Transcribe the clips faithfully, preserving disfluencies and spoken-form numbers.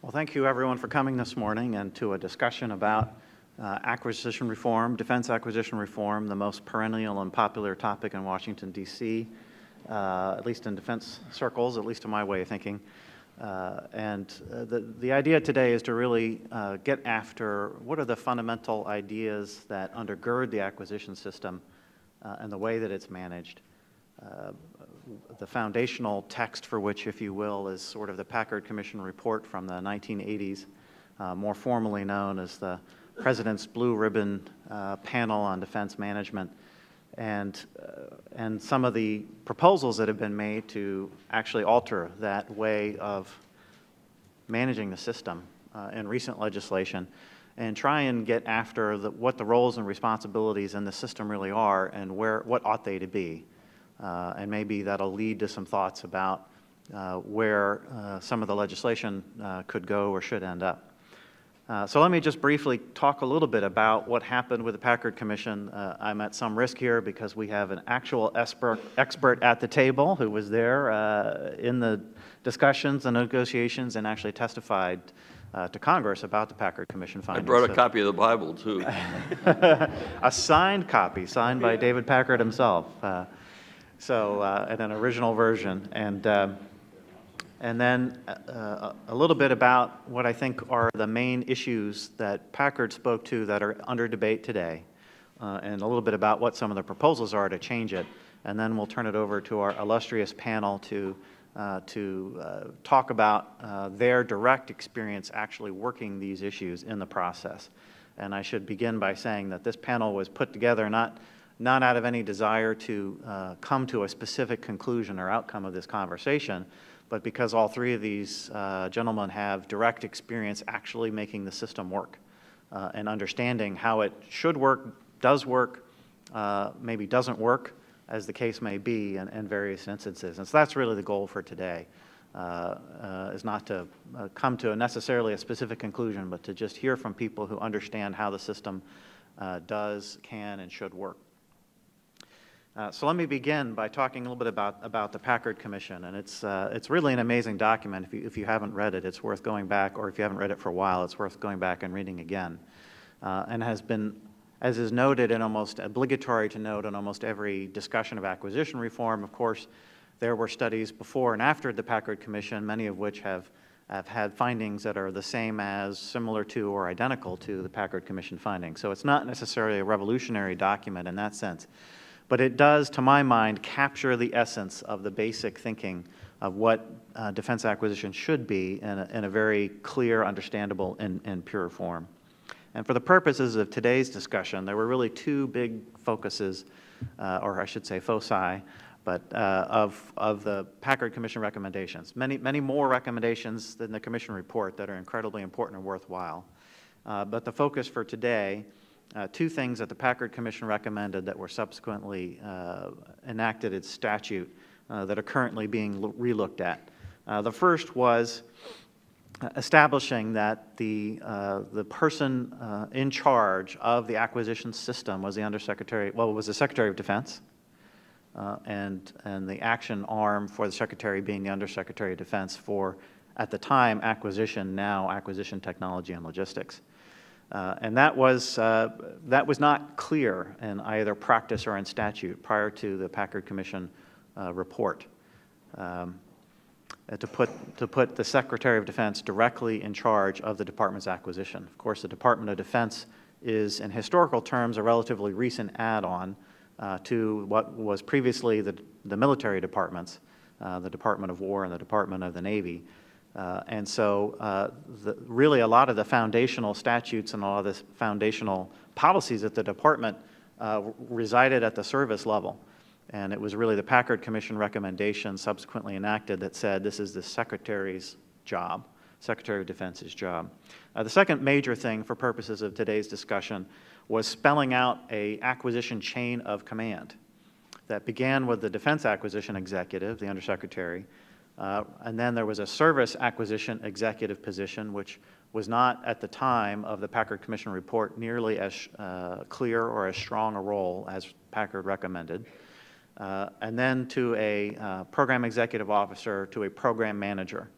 Well, thank you everyone for coming this morning and to a discussion about uh, acquisition reform, defense acquisition reform, the most perennial and popular topic in Washington, D C, uh, at least in defense circles, at least to my way of thinking. Uh, and uh, the, the idea today is to really uh, get after what are the fundamental ideas that undergird the acquisition system uh, and the way that it's managed. Uh, the foundational text for which, if you will, is sort of the Packard Commission report from the nineteen eighties, uh, more formally known as the President's Blue Ribbon uh, Panel on Defense Management, and, uh, and some of the proposals that have been made to actually alter that way of managing the system uh, in recent legislation and try and get after the, what the roles and responsibilities in the system really are and where, what ought they to be. Uh, and maybe that'll lead to some thoughts about uh, where uh, some of the legislation uh, could go or should end up. Uh, so let me just briefly talk a little bit about what happened with the Packard Commission. Uh, I'm at some risk here because we have an actual expert, expert at the table who was there uh, in the discussions and negotiations and actually testified uh, to Congress about the Packard Commission findings. I brought a so, copy of the Bible, too. a signed copy, signed by David Packard himself. Uh, So, uh, and an original version, and um, and then uh, a little bit about what I think are the main issues that Packard spoke to that are under debate today, uh, and a little bit about what some of the proposals are to change it, and then we'll turn it over to our illustrious panel to uh, to uh, talk about uh, their direct experience actually working these issues in the process. And I should begin by saying that this panel was put together not not out of any desire to uh, come to a specific conclusion or outcome of this conversation, but because all three of these uh, gentlemen have direct experience actually making the system work uh, and understanding how it should work, does work, uh, maybe doesn't work, as the case may be in, in various instances. And so that's really the goal for today, uh, uh, is not to uh, come to a necessarily a specific conclusion, but to just hear from people who understand how the system uh, does, can, and should work. Uh, so let me begin by talking a little bit about, about the Packard Commission, and it's, uh, it's really an amazing document. If you, if you haven't read it, it's worth going back, or if you haven't read it for a while, it's worth going back and reading again. Uh, and has been, as is noted and almost obligatory to note in almost every discussion of acquisition reform, of course, there were studies before and after the Packard Commission, many of which have, have had findings that are the same as, similar to, or identical to the Packard Commission findings. So it's not necessarily a revolutionary document in that sense. But it does, to my mind, capture the essence of the basic thinking of what uh, defense acquisition should be in a, in a very clear, understandable, and, and pure form. And for the purposes of today's discussion, there were really two big focuses, uh, or I should say foci, but uh, of, of the Packard Commission recommendations. Many, many more recommendations than the Commission report that are incredibly important and worthwhile. Uh, but the focus for today, Uh, two things that the Packard Commission recommended that were subsequently uh, enacted as statute uh, that are currently being relooked at. Uh, the first was establishing that the, uh, the person uh, in charge of the acquisition system was the Undersecretary, well, it was the Secretary of Defense, uh, and, and the action arm for the Secretary being the Undersecretary of Defense for, at the time, acquisition, now acquisition technology and logistics. Uh, and that was, uh, that was not clear in either practice or in statute prior to the Packard Commission uh, report. Um, to, put, to put the Secretary of Defense directly in charge of the Department's acquisition. Of course, the Department of Defense is, in historical terms, a relatively recent add-on uh, to what was previously the, the military departments, uh, the Department of War and the Department of the Navy. Uh, and so uh, the, really a lot of the foundational statutes and a lot of the foundational policies at the department uh, resided at the service level. And it was really the Packard Commission recommendation subsequently enacted that said this is the Secretary's job, Secretary of Defense's job. Uh, the second major thing for purposes of today's discussion was spelling out a acquisition chain of command that began with the Defense Acquisition Executive, the Undersecretary, Uh, and then there was a service acquisition executive position, which was not at the time of the Packard Commission report nearly as uh, clear or as strong a role as Packard recommended. Uh, and then to a uh, program executive officer, to a program manager.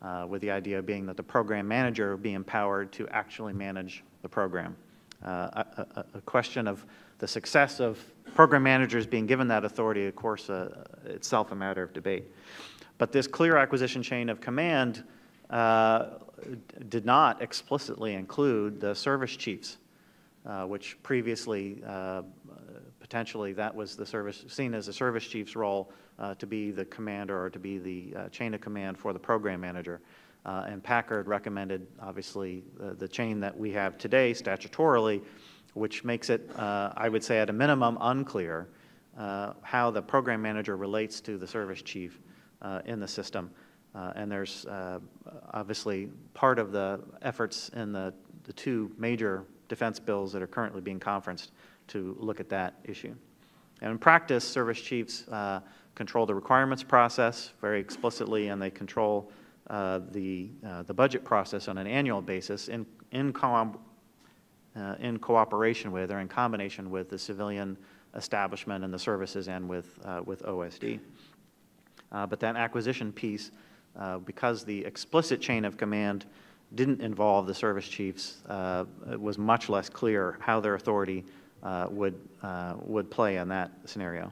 uh, with the idea being that the program manager would be empowered to actually manage the program. Uh, a, a, a question of the success of program managers being given that authority, of course, uh, itself a matter of debate. But this clear acquisition chain of command uh, did not explicitly include the service chiefs, uh, which previously uh, potentially that was the service seen as the service chief's role uh, to be the commander or to be the uh, chain of command for the program manager. Uh, and Packard recommended, obviously, uh, the chain that we have today statutorily, which makes it, uh, I would say, at a minimum, unclear uh, how the program manager relates to the service chief uh, in the system. Uh, and there's uh, obviously part of the efforts in the, the two major defense bills that are currently being conferenced to look at that issue. And in practice, service chiefs uh, control the requirements process very explicitly, and they control uh, the, uh, the budget process on an annual basis in, in, co uh, in cooperation with or in combination with the civilian establishment and the services and with, uh, with O S D. Uh, but that acquisition piece, uh, because the explicit chain of command didn't involve the service chiefs, uh, it was much less clear how their authority uh, would, uh, would play in that scenario.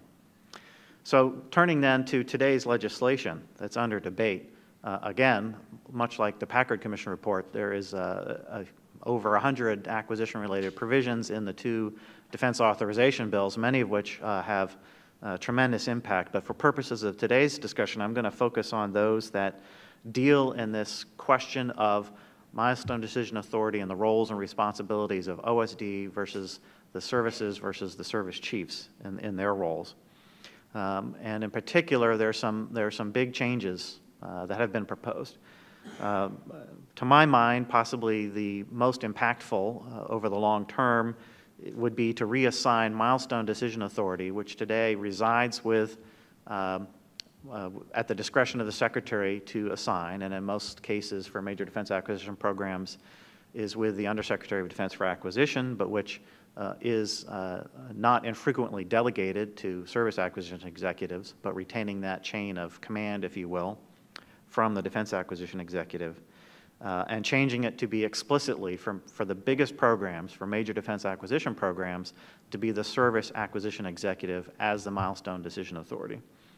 So turning then to today's legislation that's under debate, uh, again, much like the Packard Commission report, there is a, a, over one hundred acquisition-related provisions in the two defense authorization bills, many of which uh, have uh, tremendous impact. But for purposes of today's discussion, I'm going to focus on those that deal in this question of milestone decision authority and the roles and responsibilities of O S D versus the services versus the service chiefs in, in their roles. Um, and in particular, there are some, there are some big changes uh, that have been proposed. Uh, to my mind, possibly the most impactful uh, over the long term would be to reassign milestone decision authority, which today resides with um, Uh, at the discretion of the Secretary to assign, and in most cases for major defense acquisition programs is with the Undersecretary of Defense for Acquisition, but which uh, is uh, not infrequently delegated to service acquisition executives, but retaining that chain of command, if you will, from the Defense Acquisition Executive, uh, and changing it to be explicitly from, for the biggest programs, for major defense acquisition programs, to be the Service Acquisition Executive as the milestone decision authority.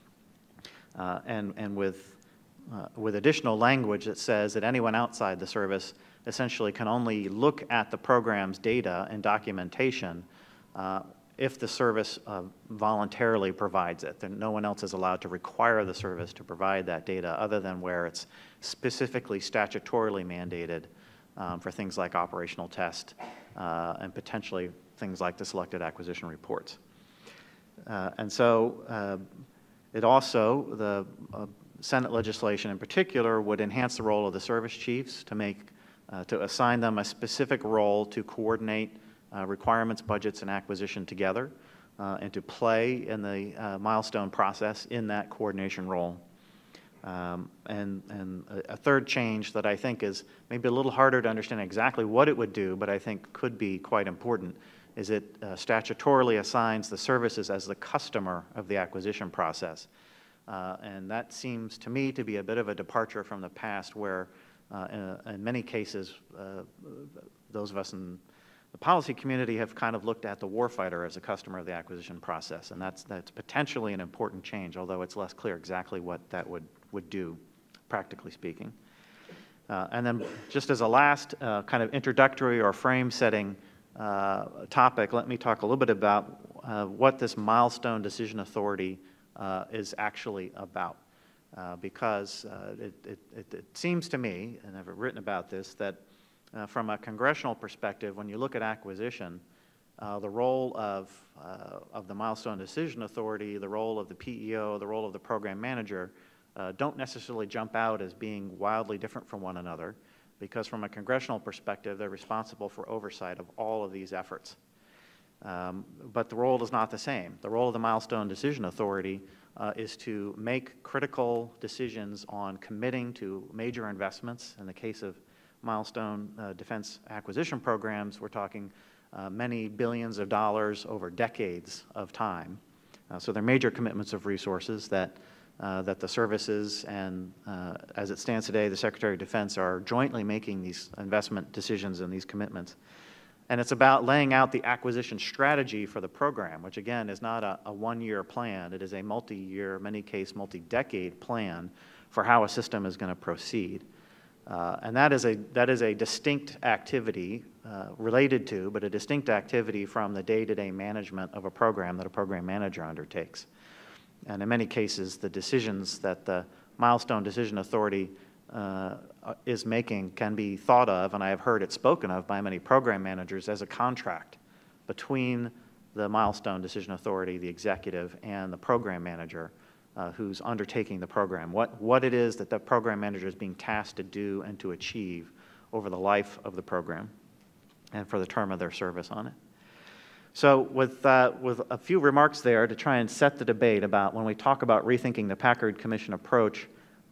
Uh, and, and with, uh, with additional language that says that anyone outside the service essentially can only look at the program's data and documentation uh, if the service uh, voluntarily provides it. Then no one else is allowed to require the service to provide that data other than where it's specifically statutorily mandated um, for things like operational test uh, and potentially things like the selected acquisition reports. Uh, and so uh, It also, the uh, Senate legislation in particular, would enhance the role of the service chiefs to make, uh, to assign them a specific role to coordinate uh, requirements, budgets, and acquisition together, uh, and to play in the uh, milestone process in that coordination role. Um, and and a, a third change that I think is maybe a little harder to understand exactly what it would do, but I think could be quite important, is it uh, statutorily assigns the services as the customer of the acquisition process. Uh, and that seems to me to be a bit of a departure from the past where, uh, in, in many cases, uh, those of us in the policy community have kind of looked at the warfighter as a customer of the acquisition process. And that's, that's potentially an important change, although it's less clear exactly what that would, would do, practically speaking. Uh, and then just as a last uh, kind of introductory or frame-setting Uh, topic, let me talk a little bit about uh, what this milestone decision authority uh, is actually about. Uh, because uh, it, it, it, it seems to me, and I've written about this, that uh, from a congressional perspective, when you look at acquisition, uh, the role of, uh, of the milestone decision authority, the role of the P E O, the role of the program manager, uh, don't necessarily jump out as being wildly different from one another, because from a congressional perspective, they're responsible for oversight of all of these efforts. Um, but the role is not the same. The role of the milestone decision authority uh, is to make critical decisions on committing to major investments. In the case of milestone uh, defense acquisition programs, we're talking uh, many billions of dollars over decades of time. Uh, so they're major commitments of resources that uh, that the services and, uh, as it stands today, the Secretary of Defense are jointly making these investment decisions and these commitments. And it's about laying out the acquisition strategy for the program, which again is not a, a one-year plan. It is a multi-year, many case, multi-decade plan for how a system is going to proceed. Uh, and that is a, that is a distinct activity uh, related to, but a distinct activity from the day-to-day management of a program that a program manager undertakes. And in many cases, the decisions that the Milestone Decision Authority uh, is making can be thought of, and I have heard it spoken of by many program managers, as a contract between the Milestone Decision Authority, the executive, and the program manager uh, who's undertaking the program. What, what it is that the program manager is being tasked to do and to achieve over the life of the program and for the term of their service on it. So with, uh, with a few remarks there to try and set the debate about when we talk about rethinking the Packard Commission approach,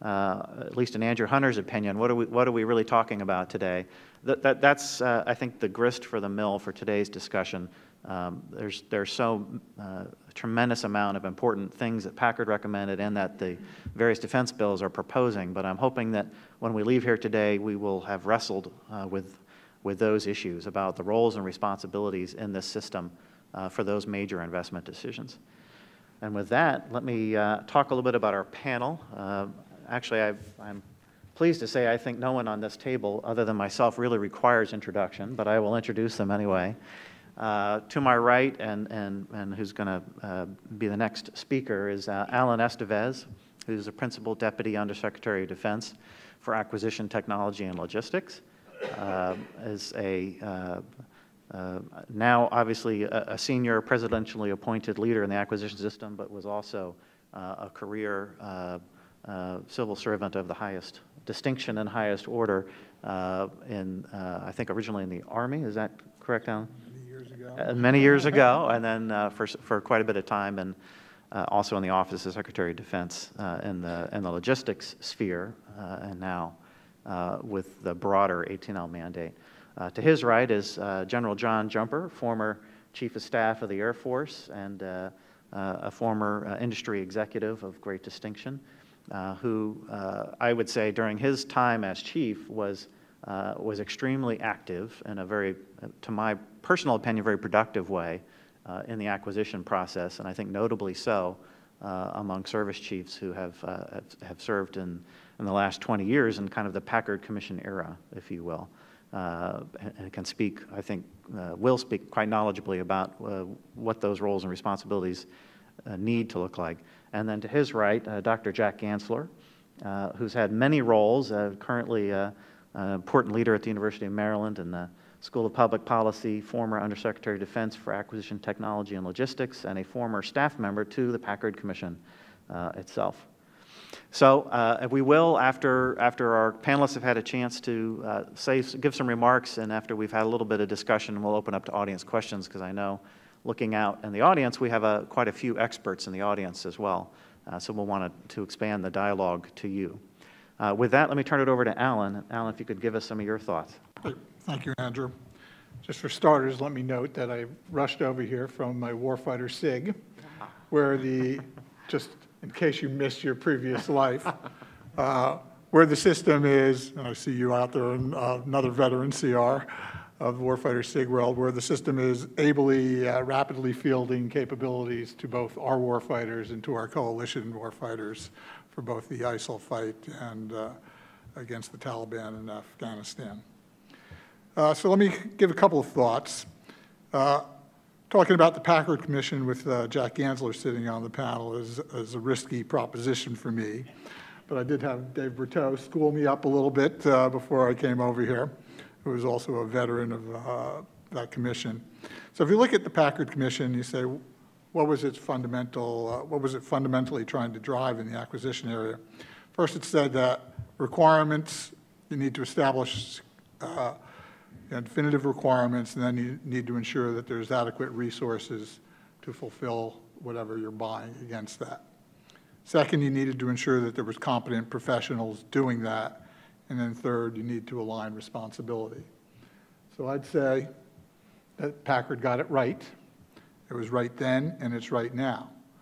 uh, at least in Andrew Hunter's opinion, what are we, what are we really talking about today? That, that, that's, uh, I think, the grist for the mill for today's discussion. Um, there's, there's so uh, a tremendous amount of important things that Packard recommended and that the various defense bills are proposing, but I'm hoping that when we leave here today, we will have wrestled uh, with with those issues about the roles and responsibilities in this system uh, for those major investment decisions. And with that, let me uh, talk a little bit about our panel. Uh, actually, I've, I'm pleased to say I think no one on this table, other than myself, really requires introduction, but I will introduce them anyway. Uh, to my right, and, and, and who's going to uh, be the next speaker, is uh, Alan Estevez, who's a Principal Deputy Undersecretary of Defense for Acquisition, Technology, and Logistics. Uh, is a uh, uh, now obviously a, a senior presidentially appointed leader in the acquisition system, but was also uh, a career uh, uh, civil servant of the highest distinction and highest order uh, in, uh, I think, originally in the Army. Is that correct, Alan? Many years ago. Uh, many years ago, and then uh, for, for quite a bit of time, and uh, also in the Office of Secretary of Defense uh, in, the, in the logistics sphere, uh, and now Uh, with the broader A T and L mandate. Uh, to his right is uh, General John Jumper, former Chief of Staff of the Air Force and uh, uh, a former uh, industry executive of great distinction, uh, who uh, I would say during his time as Chief was, uh, was extremely active in a very, to my personal opinion, very productive way uh, in the acquisition process, and I think notably so uh, among service chiefs who have, uh, have, have served in in the last twenty years in kind of the Packard Commission era, if you will, uh, and can speak, I think, uh, will speak quite knowledgeably about uh, what those roles and responsibilities uh, need to look like. And then to his right, uh, Doctor Jacques Gansler, uh, who's had many roles, uh, currently uh, an important leader at the University of Maryland in the School of Public Policy, former Undersecretary of Defense for Acquisition, Technology, and Logistics, and a former staff member to the Packard Commission uh, itself. So uh, if we will, after, after our panelists have had a chance to uh, say, give some remarks, and after we've had a little bit of discussion, we'll open up to audience questions, because I know looking out in the audience, we have a, quite a few experts in the audience as well. Uh, so we'll want to, to expand the dialogue to you. Uh, with that, let me turn it over to Alan. Alan, if you could give us some of your thoughts. Thank you, Andrew. Just for starters, let me note that I rushed over here from my Warfighter SIG, where the, just in case you missed your previous life, uh, where the system is, and I see you out there, and uh, another veteran C R of the Warfighter SIG world, where the system is ably, uh, rapidly fielding capabilities to both our warfighters and to our coalition warfighters for both the I S I L fight and uh, against the Taliban in Afghanistan. Uh, so let me give a couple of thoughts. Uh, Talking about the Packard Commission with uh, Jacques Gansler sitting on the panel is, is a risky proposition for me, but I did have Dave Berteau school me up a little bit uh, before I came over here, who is also a veteran of uh, that commission. So if you look at the Packard Commission, you say, what was its fundamental, uh, what was it fundamentally trying to drive in the acquisition area? First, it said that requirements, you need to establish uh, definitive requirements, and then you need to ensure that there's adequate resources to fulfill whatever you're buying against that. Second, you needed to ensure that there was competent professionals doing that. And then third, you need to align responsibility. So I'd say that Packard got it right. It was right then, and it's right now.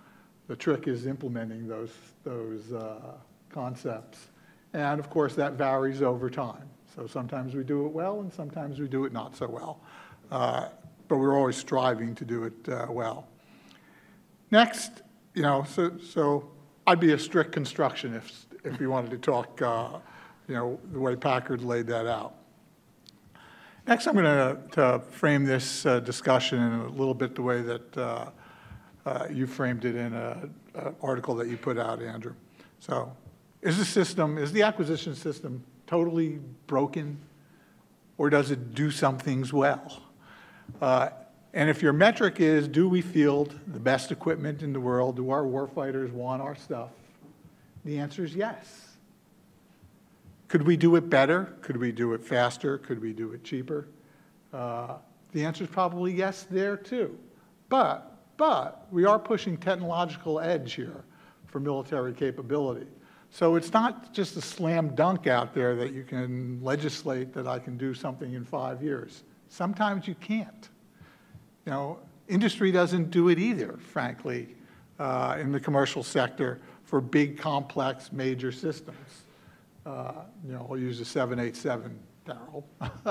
The trick is implementing those, those uh, concepts. And of course, that varies over time. So sometimes we do it well, and sometimes we do it not so well. Uh, but we're always striving to do it uh, well. Next, you know, so, so I'd be a strict constructionist if we wanted to talk, uh, you know, the way Packard laid that out. Next, I'm going to frame this uh, discussion in a little bit the way that uh, uh, you framed it in an article that you put out, Andrew. So, is the system, is the acquisition system totally broken, or does it do some things well? Uh, and if your metric is, do we field the best equipment in the world? Do our warfighters want our stuff? The answer is yes. Could we do it better? Could we do it faster? Could we do it cheaper? Uh, the answer is probably yes there too. But, but we are pushing technological edge here for military capability. So it's not just a slam dunk out there that you can legislate that I can do something in five years. Sometimes you can't. You know, industry doesn't do it either, frankly, uh, in the commercial sector for big, complex, major systems. Uh, you know, I'll use a seven eighty-seven, Darryl.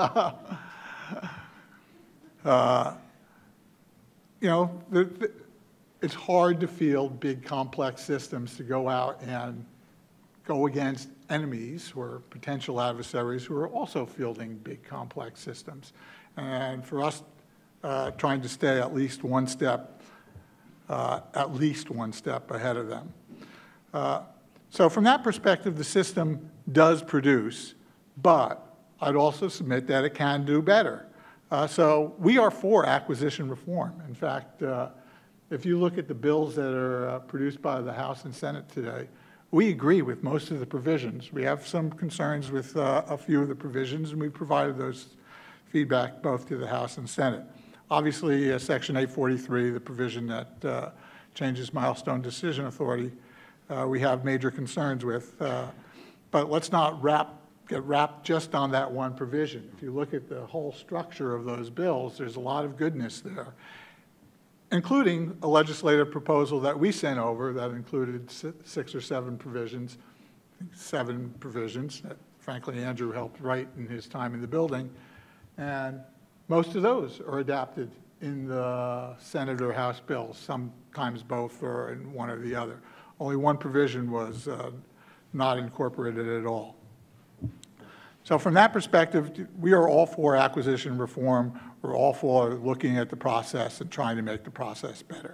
uh, you know, the, the, it's hard to field big, complex systems to go out and go against enemies or potential adversaries who are also fielding big, complex systems. And for us, uh, trying to stay at least one step, uh, at least one step ahead of them. Uh, so from that perspective, the system does produce, but I'd also submit that it can do better. Uh, so we are for acquisition reform. In fact, uh, if you look at the bills that are uh, produced by the House and Senate today, we agree with most of the provisions. We have some concerns with uh, a few of the provisions, and we provided those feedback both to the House and Senate. Obviously, uh, Section eight forty-three, the provision that uh, changes milestone decision authority, uh, we have major concerns with. Uh, but let's not wrap, get wrapped just on that one provision. If you look at the whole structure of those bills, there's a lot of goodness there, including a legislative proposal that we sent over that included six or seven provisions, seven provisions that, frankly, Andrew helped write in his time in the building. And most of those are adapted in the Senate or House bills, sometimes both or in one or the other. Only one provision was uh, not incorporated at all. So from that perspective, we are all for acquisition reform. We're all for looking at the process and trying to make the process better.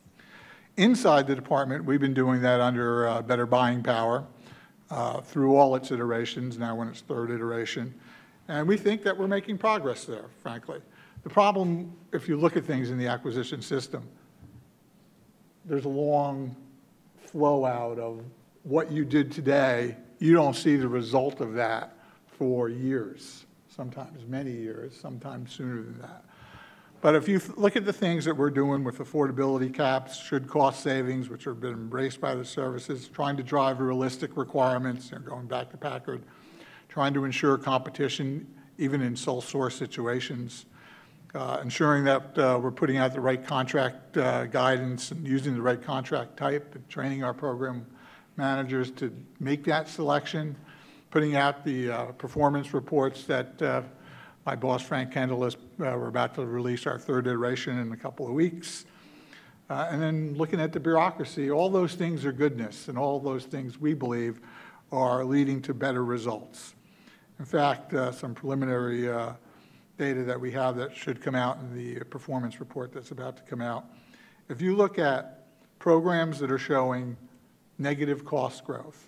Inside the department, we've been doing that under uh, better buying power uh, through all its iterations, now in its third iteration. And we think that we're making progress there, frankly. The problem, if you look at things in the acquisition system, there's a long flow out of what you did today. You don't see the result of that for years, sometimes many years, sometimes sooner than that. But if you look at the things that we're doing with affordability caps, should cost savings, which have been embraced by the services, trying to drive realistic requirements, you know, going back to Packard, trying to ensure competition even in sole source situations, uh, ensuring that uh, we're putting out the right contract uh, guidance and using the right contract type, and training our program managers to make that selection, putting out the uh, performance reports that uh, my boss, Frank Kendall, is, uh, we're about to release our third iteration in a couple of weeks. Uh, and then looking at the bureaucracy, all those things are goodness, and all those things we believe are leading to better results. In fact, uh, some preliminary uh, data that we have that should come out in the performance report that's about to come out. If you look at programs that are showing negative cost growth,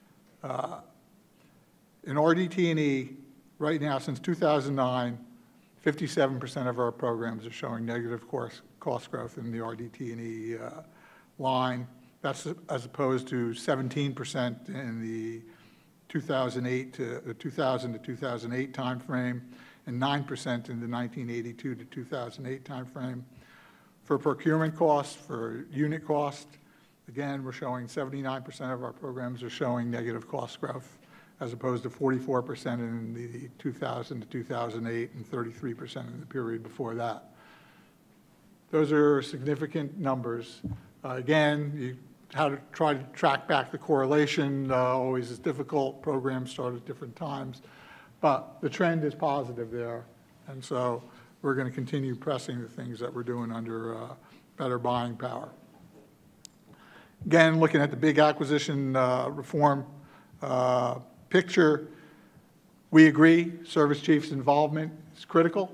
uh, in R D T and E, right now, since two thousand nine, fifty-seven percent of our programs are showing negative cost, cost growth in the R D T and E uh, line. That's as opposed to seventeen percent in the two thousand eight to the two thousand to two thousand eight timeframe, and nine percent in the nineteen eighty-two to two thousand eight timeframe. For procurement costs, for unit cost, again, we're showing seventy-nine percent of our programs are showing negative cost growth, as opposed to forty-four percent in the two thousand to two thousand eight and thirty-three percent in the period before that. Those are significant numbers Uh, again, you, how to try to track back the correlation uh, always is difficult. Programs start at different times. But the trend is positive there. And so we're going to continue pressing the things that we're doing under uh, better buying power. Again, looking at the big acquisition uh, reform uh, picture, we agree service chiefs' involvement is critical.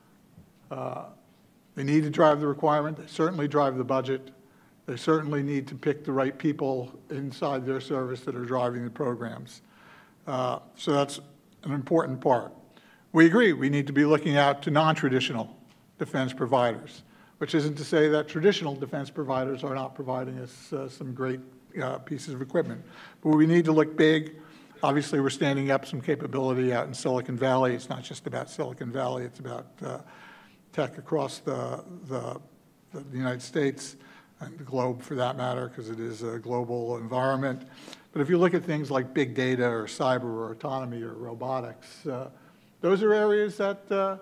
Uh, they need to drive the requirement. They certainly drive the budget. They certainly need to pick the right people inside their service that are driving the programs. Uh, so that's an important part. We agree we need to be looking out to non-traditional defense providers, which isn't to say that traditional defense providers are not providing us uh, some great uh, pieces of equipment. But we need to look big. Obviously, we're standing up some capability out in Silicon Valley. It's not just about Silicon Valley. It's about uh, tech across the, the, the United States and the globe, for that matter, because it is a global environment. But if you look at things like big data or cyber or autonomy or robotics, uh, those are areas that uh,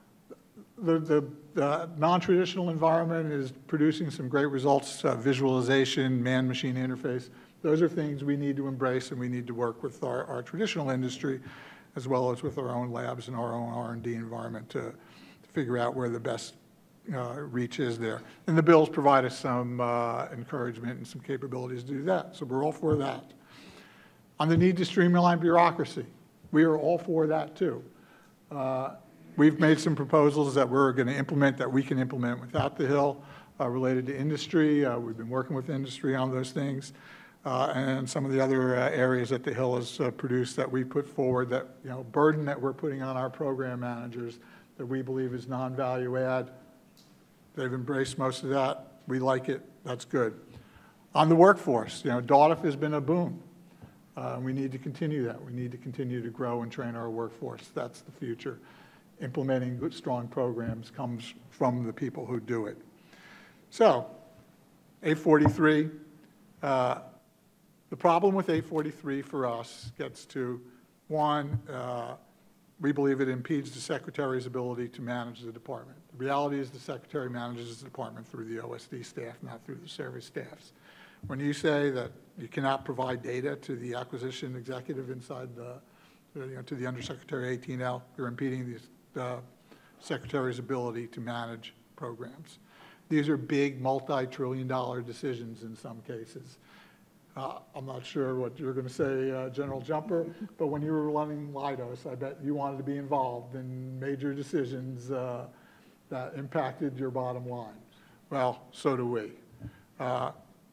the, the, the non-traditional environment is producing some great results, uh, visualization, man-machine interface. Those are things we need to embrace, and we need to work with our, our traditional industry as well as with our own labs and our own R and D environment to, to figure out where the best uh, reach is there. And the bills provide us some uh, encouragement and some capabilities to do that, so we're all for that. On the need to streamline bureaucracy, we are all for that too. Uh, we've made some proposals that we're going to implement that we can implement without the Hill uh, related to industry. Uh, we've been working with industry on those things. Uh, and some of the other uh, areas that the Hill has uh, produced that we put forward, that, you know, burden that we're putting on our program managers that we believe is non-value add. They've embraced most of that. We like it. That's good. On the workforce, you know, D A U T F has been a boon. Uh, we need to continue that. We need to continue to grow and train our workforce. That's the future. Implementing good, strong programs comes from the people who do it. So, eight forty-three, uh, the problem with eight forty-three for us gets to, one, uh, we believe it impedes the Secretary's ability to manage the department. The reality is the Secretary manages the department through the O S D staff, not through the service staffs. When you say that you cannot provide data to the acquisition executive inside the, you know, to the Undersecretary eighteen L, you're impeding the uh, Secretary's ability to manage programs. These are big multi-trillion dollar decisions in some cases. Uh, I'm not sure what you're going to say, uh, General Jumper, but when you were running Leidos, I bet you wanted to be involved in major decisions uh, that impacted your bottom line. Well, so do we. Uh,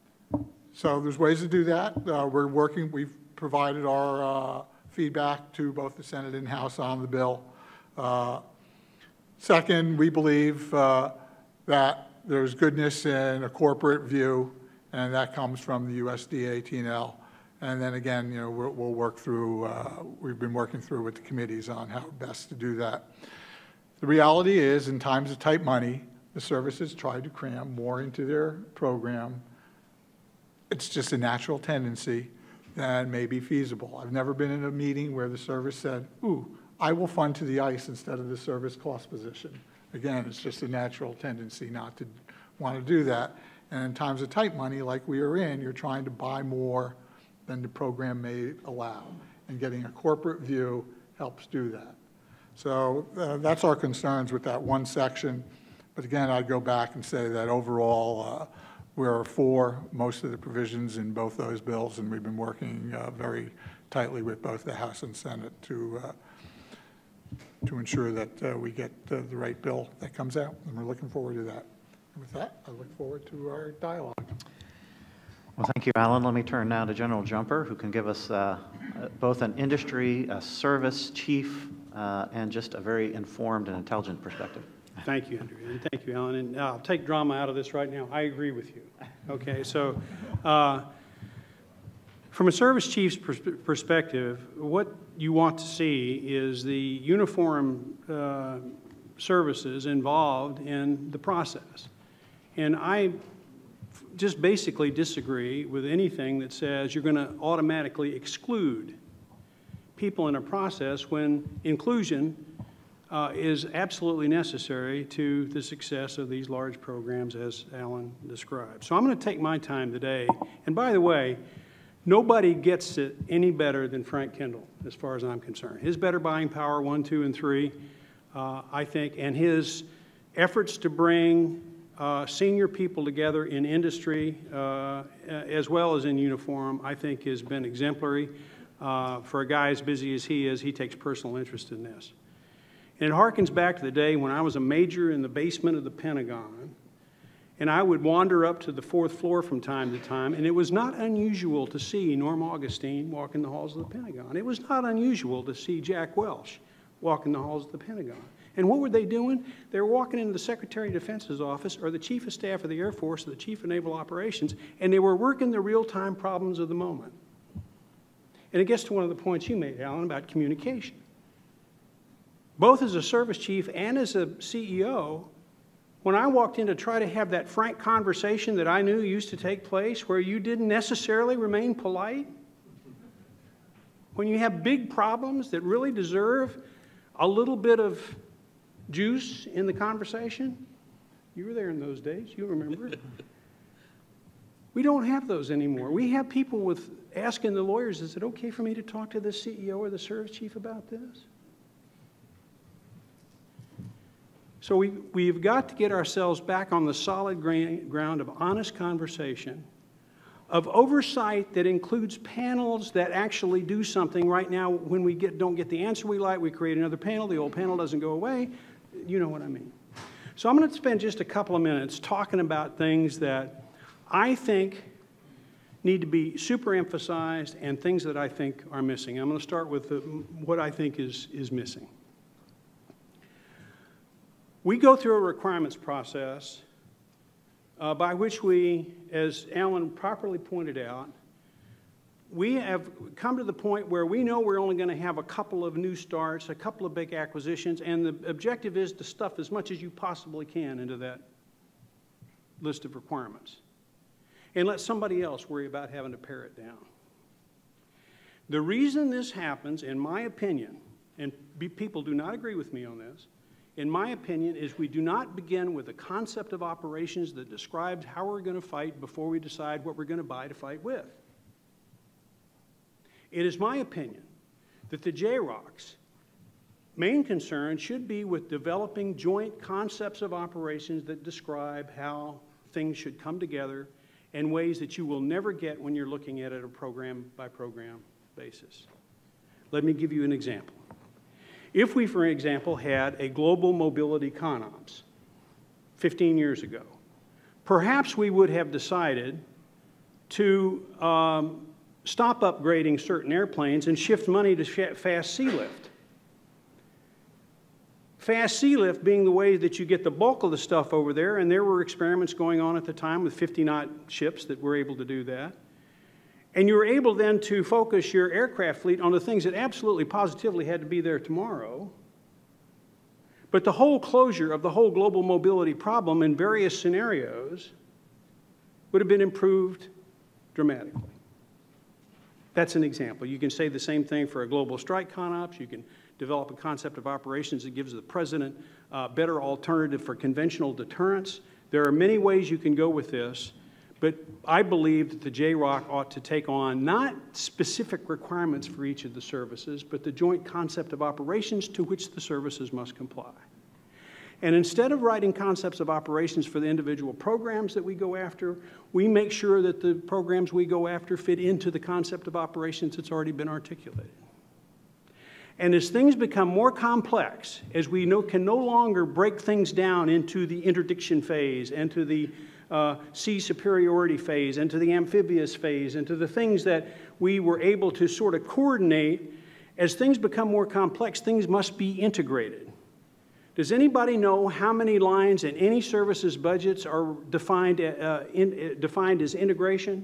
so there's ways to do that. Uh, we're working, we've provided our uh, feedback to both the Senate and House on the bill. Uh, second, we believe uh, that there's goodness in a corporate view, and that comes from the U S D eighteen L. And then again, you know, we'll, we'll work through, uh, we've been working through with the committees on how best to do that. The reality is, in times of tight money, the services try to cram more into their program. It's just a natural tendency that may be feasible. I've never been in a meeting where the service said, ooh, I will fund to the ice instead of the service cost position. Again, it's just a natural tendency not to want to do that. And in times of tight money like we are in, you're trying to buy more than the program may allow. And getting a corporate view helps do that. So uh, that's our concerns with that one section. But again, I'd go back and say that overall, uh, we're for most of the provisions in both those bills, and we've been working uh, very tightly with both the House and Senate to uh, to ensure that uh, we get uh, the right bill that comes out, and we're looking forward to that. And with that, I look forward to our dialogue. Well, thank you, Alan. Let me turn now to General Jumper, who can give us uh, both an industry, a service chief, uh, and just a very informed and intelligent perspective. Thank you, Andrew, and thank you, Alan. And I'll take drama out of this right now. I agree with you. Okay, so uh, from a service chief's pers perspective, what you want to see is the uniform uh, services involved in the process. And I just basically disagree with anything that says you're going to automatically exclude people in a process when inclusion uh, is absolutely necessary to the success of these large programs as Alan described. So I'm going to take my time today. And by the way, nobody gets it any better than Frank Kendall, as far as I'm concerned. His better buying power, one, two, and three, uh, I think, and his efforts to bring uh, senior people together in industry uh, as well as in uniform, I think has been exemplary. Uh, for a guy as busy as he is, he takes personal interest in this. And it harkens back to the day when I was a major in the basement of the Pentagon, and I would wander up to the fourth floor from time to time, and it was not unusual to see Norm Augustine walk in the halls of the Pentagon. It was not unusual to see Jack Welch walk in the halls of the Pentagon. And what were they doing? They were walking into the Secretary of Defense's office or the Chief of Staff of the Air Force or the Chief of Naval Operations, and they were working the real-time problems of the moment. And it gets to one of the points you made, Alan, about communication. Both as a service chief and as a C E O, when I walked in to try to have that frank conversation that I knew used to take place where you didn't necessarily remain polite, when you have big problems that really deserve a little bit of juice in the conversation, you were there in those days, you remember it. We don't have those anymore. We have people with asking the lawyers, is it okay for me to talk to the C E O or the service chief about this? So we, we've got to get ourselves back on the solid ground of honest conversation, of oversight that includes panels that actually do something. Right now, when we get, don't get the answer we like, we create another panel. The old panel doesn't go away. You know what I mean. So I'm going to spend just a couple of minutes talking about things that I think need to be super emphasized and things that I think are missing. I'm going to start with the, what I think is, is missing. We go through a requirements process uh, by which we, as Alan properly pointed out, we have come to the point where we know we're only going to have a couple of new starts, a couple of big acquisitions, and the objective is to stuff as much as you possibly can into that list of requirements. And let somebody else worry about having to pare it down. The reason this happens, in my opinion, and be, people do not agree with me on this, in my opinion, is we do not begin with a concept of operations that describes how we're going to fight before we decide what we're going to buy to fight with. It is my opinion that the J ROC's main concern should be with developing joint concepts of operations that describe how things should come together in ways that you will never get when you're looking at it on a program-by-program basis. Let me give you an example. If we, for example, had a global mobility CONOPS fifteen years ago, perhaps we would have decided to um, stop upgrading certain airplanes and shift money to fast sea lift. Fast sea lift being the way that you get the bulk of the stuff over there, and there were experiments going on at the time with fifty knot ships that were able to do that. And you were able then to focus your aircraft fleet on the things that absolutely positively had to be there tomorrow. But the whole closure of the whole global mobility problem in various scenarios would have been improved dramatically. That's an example. You can say the same thing for a global strike CONOPS. You can develop a concept of operations that gives the president a better alternative for conventional deterrence. There are many ways you can go with this. But I believe that the J ROC ought to take on not specific requirements for each of the services, but the joint concept of operations to which the services must comply. And instead of writing concepts of operations for the individual programs that we go after, we make sure that the programs we go after fit into the concept of operations that's already been articulated. And as things become more complex, as we know, can no longer break things down into the interdiction phase, into the Uh, sea superiority phase, into the amphibious phase, into the things that we were able to sort of coordinate. As things become more complex, things must be integrated. Does anybody know how many lines in any services budgets are defined, uh, in, uh, defined as integration?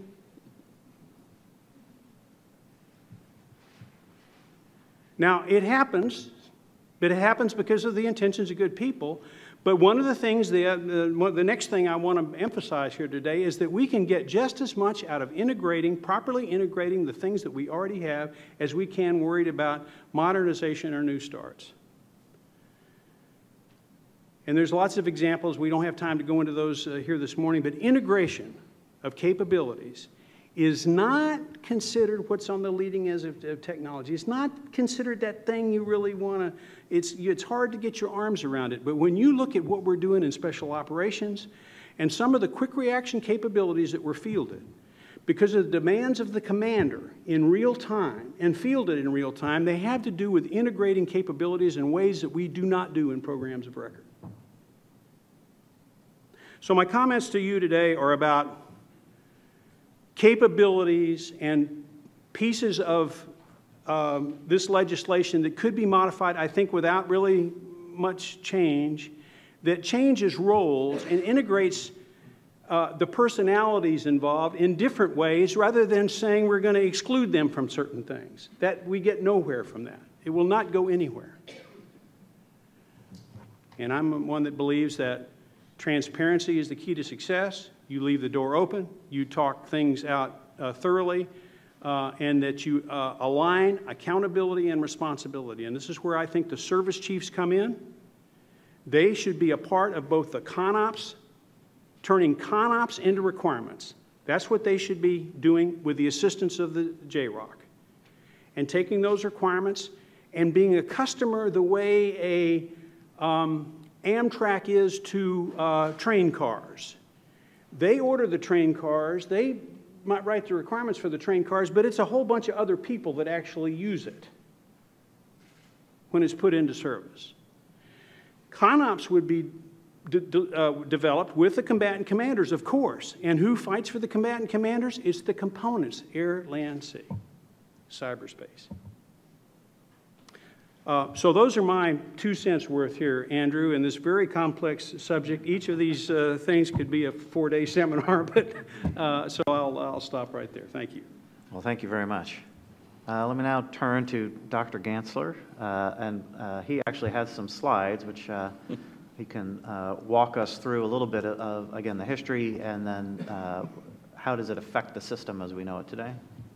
Now, it happens, but it happens because of the intentions of good people. But one of the things, the, uh, the, the next thing I want to emphasize here today is that we can get just as much out of integrating, properly integrating the things that we already have as we can worried about modernization or new starts. And there's lots of examples. We don't have time to go into those uh, here this morning, but integration of capabilities is not considered what's on the leading edge of, of technology. It's not considered that thing you really want to, it's, it's hard to get your arms around it. But when you look at what we're doing in special operations and some of the quick reaction capabilities that were fielded, because of the demands of the commander in real time and fielded in real time, they have to do with integrating capabilities in ways that we do not do in programs of record. So my comments to you today are about capabilities and pieces of um, this legislation that could be modified, I think, without really much change, that changes roles and integrates uh, the personalities involved in different ways rather than saying we're going to exclude them from certain things. That we get nowhere from that. It will not go anywhere. And I'm one that believes that transparency is the key to success. You leave the door open, you talk things out uh, thoroughly, uh, and that you uh, align accountability and responsibility. And this is where I think the service chiefs come in. They should be a part of both the ConOps, turning ConOps into requirements. That's what they should be doing with the assistance of the J R O C. And taking those requirements and being a customer the way a um, Amtrak is to uh, train cars. They order the train cars, they might write the requirements for the train cars, but it's a whole bunch of other people that actually use it when it's put into service. ConOps would be de de uh, developed with the combatant commanders, of course. And who fights for the combatant commanders? It's the components, air, land, sea, cyberspace. Uh, so those are my two cents worth here, Andrew, in this very complex subject. Each of these uh, things could be a four-day seminar, but uh, so I'll, I'll stop right there. Thank you. Well, thank you very much. Uh, let me now turn to Doctor Gansler, uh, and uh, he actually has some slides which uh, he can uh, walk us through a little bit of, again, the history, and then uh, how does it affect the system as we know it today.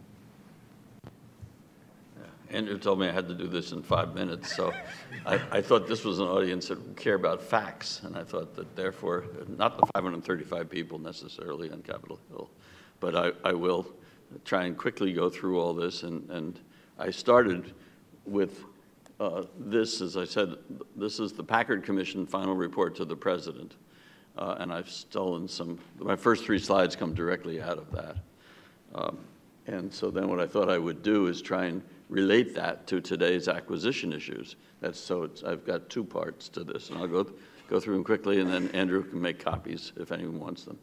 Andrew told me I had to do this in five minutes, so I, I thought this was an audience that would care about facts, and I thought that therefore, not the five hundred thirty-five people necessarily on Capitol Hill, but I, I will try and quickly go through all this, and, and I started with uh, this, as I said, this is the Packard Commission final report to the President, uh, and I've stolen some, my first three slides come directly out of that. Um, and so then what I thought I would do is try and relate that to today's acquisition issues. That's so it's, I've got two parts to this, and I'll go, go through them quickly, and then Andrew can make copies if anyone wants them.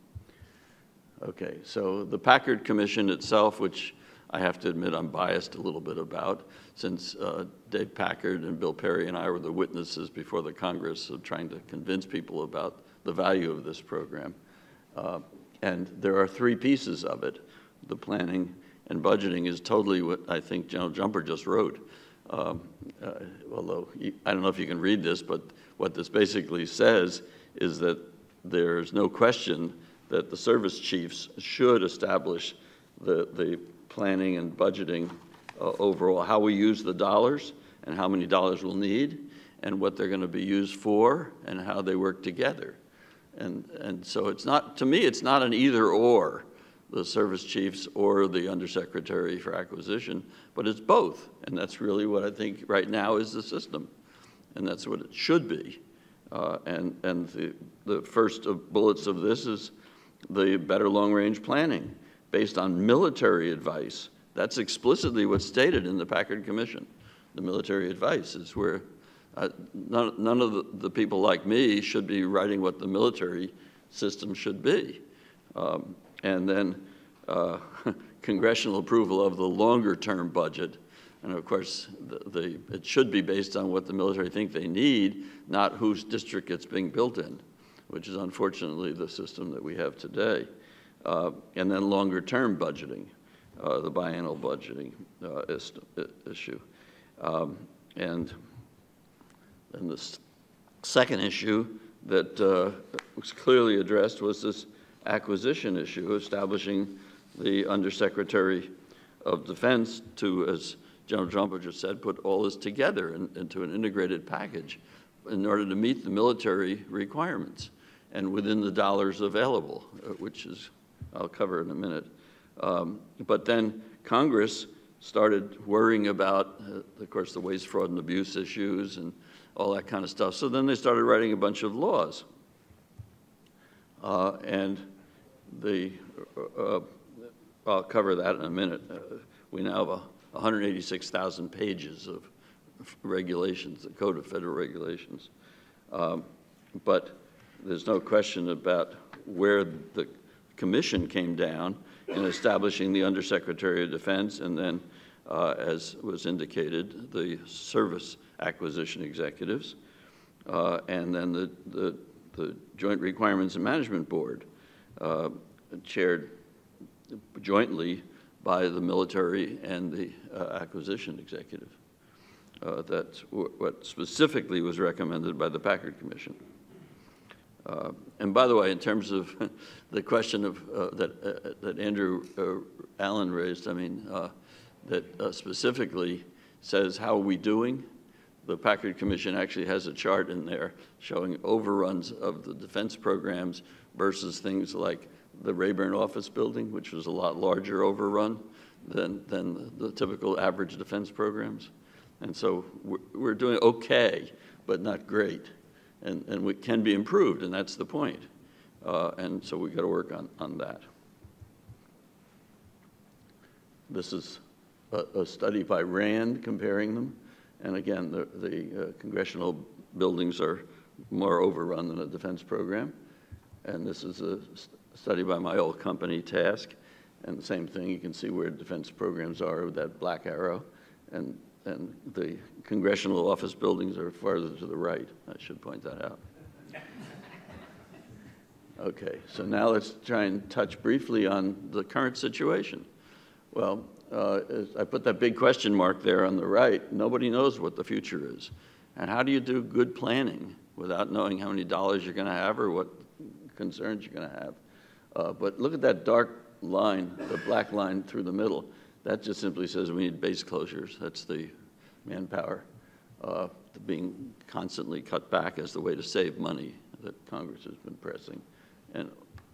Okay, so the Packard Commission itself, which I have to admit I'm biased a little bit about, since uh, Dave Packard and Bill Perry and I were the witnesses before the Congress of trying to convince people about the value of this program. Uh, and there are three pieces of it. The planning and budgeting is totally what I think General Jumper just wrote. Um, uh, although he, I don't know if you can read this, but what this basically says is that there's no question that the service chiefs should establish the, the planning and budgeting uh, overall, how we use the dollars and how many dollars we'll need and what they're going to be used for and how they work together. And, and so it's not, to me, it's not an either or, the service chiefs or the undersecretary for acquisition, but it's both. And that's really what I think right now is the system. And that's what it should be. Uh, and and the, the first of bullets of this is the better long-range planning based on military advice. That's explicitly what's stated in the Packard Commission. The military advice is where uh, none, none of the, the people like me should be writing what the military system should be. Um, and then uh, congressional approval of the longer-term budget. And of course, the, the, it should be based on what the military think they need, not whose district it's being built in, which is unfortunately the system that we have today. Uh, and then longer-term budgeting, uh, the biennial budgeting uh, is, issue. Um, and then the second issue that uh, was clearly addressed was this acquisition issue, establishing the Undersecretary of Defense to, as General Jumper just said, put all this together in, into an integrated package in order to meet the military requirements and within the dollars available, uh, which is, I'll cover in a minute. Um, but then Congress started worrying about, uh, of course, the waste, fraud, and abuse issues and all that kind of stuff. So then they started writing a bunch of laws. Uh, and the, uh, I'll cover that in a minute. Uh, we now have a one hundred eighty-six thousand pages of regulations, the Code of Federal Regulations. Um, but there's no question about where the Commission came down in establishing the Undersecretary of Defense and then, uh, as was indicated, the Service Acquisition Executives, uh, and then the, the, the Joint Requirements and Management Board, uh, chaired jointly by the military and the uh, acquisition executive. Uh, that's what specifically was recommended by the Packard Commission. Uh, and by the way, in terms of the question of uh, that uh, that Andrew uh, Allen raised, I mean uh, that uh, specifically says how are we doing? The Packard Commission actually has a chart in there showing overruns of the defense programs versus things like the Rayburn office building, which was a lot larger overrun than than the typical average defense programs. And so we're, we're doing okay, but not great. And, and we can be improved, and that's the point. Uh, and so we've got to work on, on that. This is a, a study by RAND comparing them. And again, the, the uh, congressional buildings are more overrun than a defense program. And this is a study by my old company, Task. And the same thing, you can see where defense programs are with that black arrow. And And the congressional office buildings are farther to the right. I should point that out. Okay, so now let's try and touch briefly on the current situation. Well, uh, I put that big question mark there on the right. Nobody knows what the future is. And how do you do good planning without knowing how many dollars you're going to have or what concerns you're going to have? Uh, but look at that dark line, the black line through the middle. That just simply says we need base closures. That's the manpower uh, being constantly cut back as the way to save money that Congress has been pressing. And,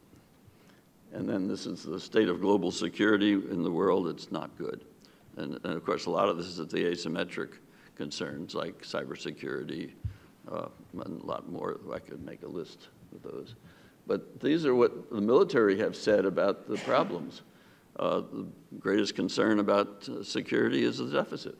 and then this is the state of global security in the world. It's not good. And, and of course, a lot of this is the asymmetric concerns like cybersecurity, uh, and a lot more. I could make a list of those. But these are what the military have said about the problems. Uh, the greatest concern about uh, security is the deficit.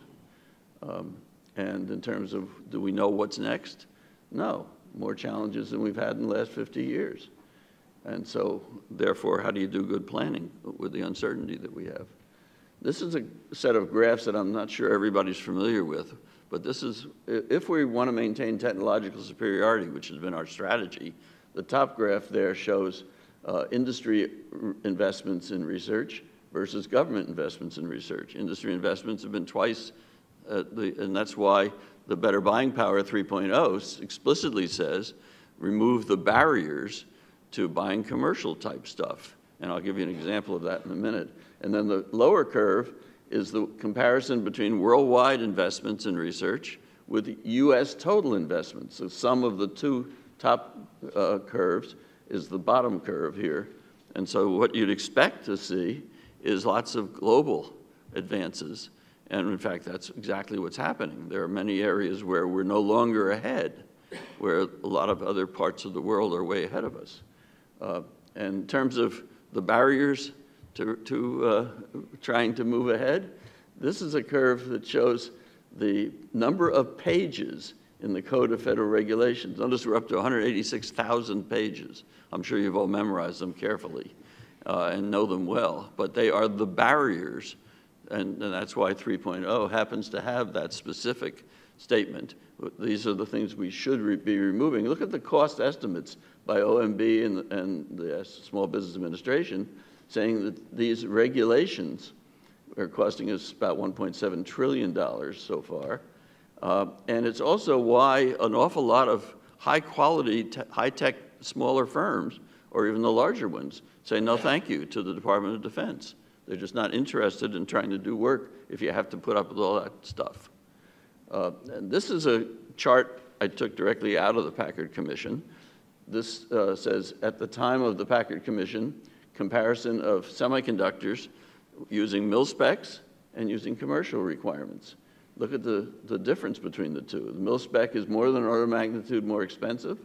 Um, and in terms of, do we know what's next? No, more challenges than we've had in the last fifty years. And so, therefore, how do you do good planning with the uncertainty that we have? This is a set of graphs that I'm not sure everybody's familiar with, but this is, if we want to maintain technological superiority, which has been our strategy, the top graph there shows uh, industry investments in research versus government investments in research. Industry investments have been twice, uh, the, and that's why the Better Buying Power three point oh explicitly says remove the barriers to buying commercial type stuff. And I'll give you an example of that in a minute. And then the lower curve is the comparison between worldwide investments in research with U S total investments. The sum of the two top uh, curves is the bottom curve here. And so what you'd expect to see is lots of global advances. And in fact, that's exactly what's happening. There are many areas where we're no longer ahead, where a lot of other parts of the world are way ahead of us. Uh, and in terms of the barriers to, to uh, trying to move ahead, this is a curve that shows the number of pages in the Code of Federal Regulations. Notice we're up to one hundred eighty-six thousand pages. I'm sure you've all memorized them carefully uh, and know them well, but they are the barriers, and, and that's why three point oh happens to have that specific statement. These are the things we should re be removing. Look at the cost estimates by O M B and, and the Small Business Administration saying that these regulations are costing us about one point seven trillion dollars so far. Uh, and it's also why an awful lot of high-quality, high-tech smaller firms, or even the larger ones, say no thank you to the Department of Defense. They're just not interested in trying to do work if you have to put up with all that stuff. Uh, and this is a chart I took directly out of the Packard Commission. This uh, says, at the time of the Packard Commission, comparison of semiconductors using mil specs and using commercial requirements. Look at the, the difference between the two. The mil spec is more than an order of magnitude more expensive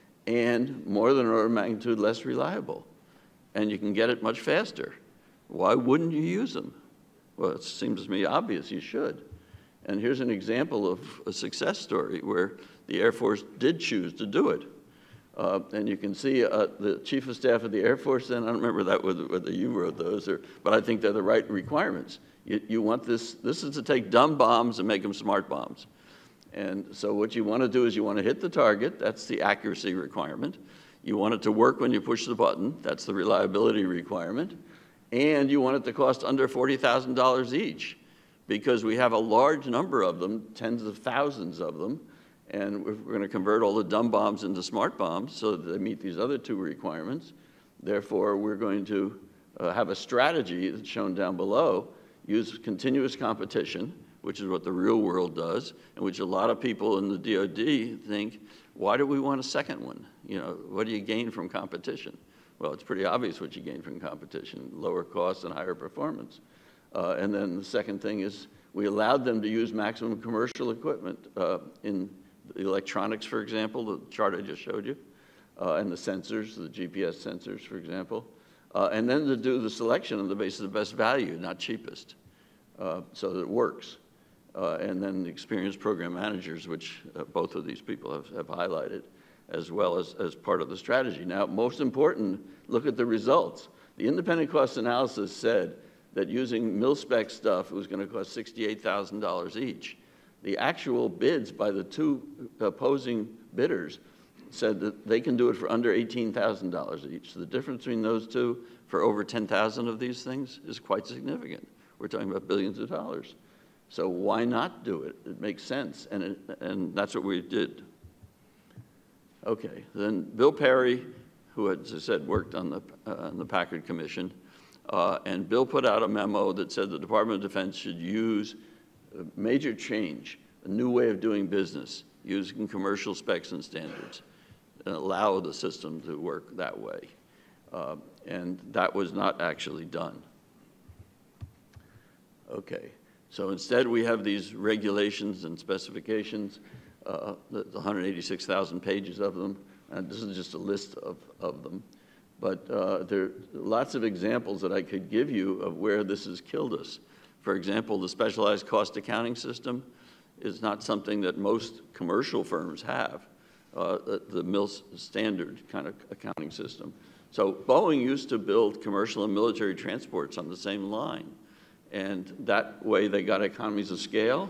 and more than an order of magnitude less reliable. And you can get it much faster. Why wouldn't you use them? Well, it seems to me obvious you should. And here's an example of a success story where the Air Force did choose to do it. Uh, and you can see uh, the Chief of Staff of the Air Force, then I don't remember that whether, whether you wrote those, or, but I think they're the right requirements. You, you want this, this is to take dumb bombs and make them smart bombs. And so what you want to do is you want to hit the target, that's the accuracy requirement. You want it to work when you push the button, that's the reliability requirement. And you want it to cost under forty thousand dollars each, because we have a large number of them, tens of thousands of them, and we're going to convert all the dumb bombs into smart bombs so that they meet these other two requirements. Therefore, we're going to uh, have a strategy that's shown down below, use continuous competition, which is what the real world does, and which a lot of people in the D O D think, why do we want a second one? You know, what do you gain from competition? Well, it's pretty obvious what you gain from competition, lower costs and higher performance. Uh, and then the second thing is we allowed them to use maximum commercial equipment uh, in the electronics, for example, the chart I just showed you, uh, and the sensors, the G P S sensors, for example, uh, and then to do the selection on the basis of best value, not cheapest, uh, so that it works. Uh, and then the experienced program managers, which uh, both of these people have, have highlighted, as well as, as part of the strategy. Now, most important, look at the results. The independent cost analysis said that using mil-spec stuff was going to cost sixty-eight thousand dollars each. The actual bids by the two opposing bidders said that they can do it for under eighteen thousand dollars each. So the difference between those two for over ten thousand of these things is quite significant. We're talking about billions of dollars. So why not do it? It makes sense, and, it, and that's what we did. Okay, then Bill Perry, who, as I said, worked on the, uh, on the Packard Commission, uh, and Bill put out a memo that said the Department of Defense should use a major change, a new way of doing business, using commercial specs and standards, and allow the system to work that way. Uh, and that was not actually done. Okay, so instead we have these regulations and specifications, uh, the one hundred eighty-six thousand pages of them, and this is just a list of, of them. But uh, there are lots of examples that I could give you of where this has killed us. For example, the specialized cost accounting system is not something that most commercial firms have, uh, the, the mil standard kind of accounting system. So Boeing used to build commercial and military transports on the same line. And that way they got economies of scale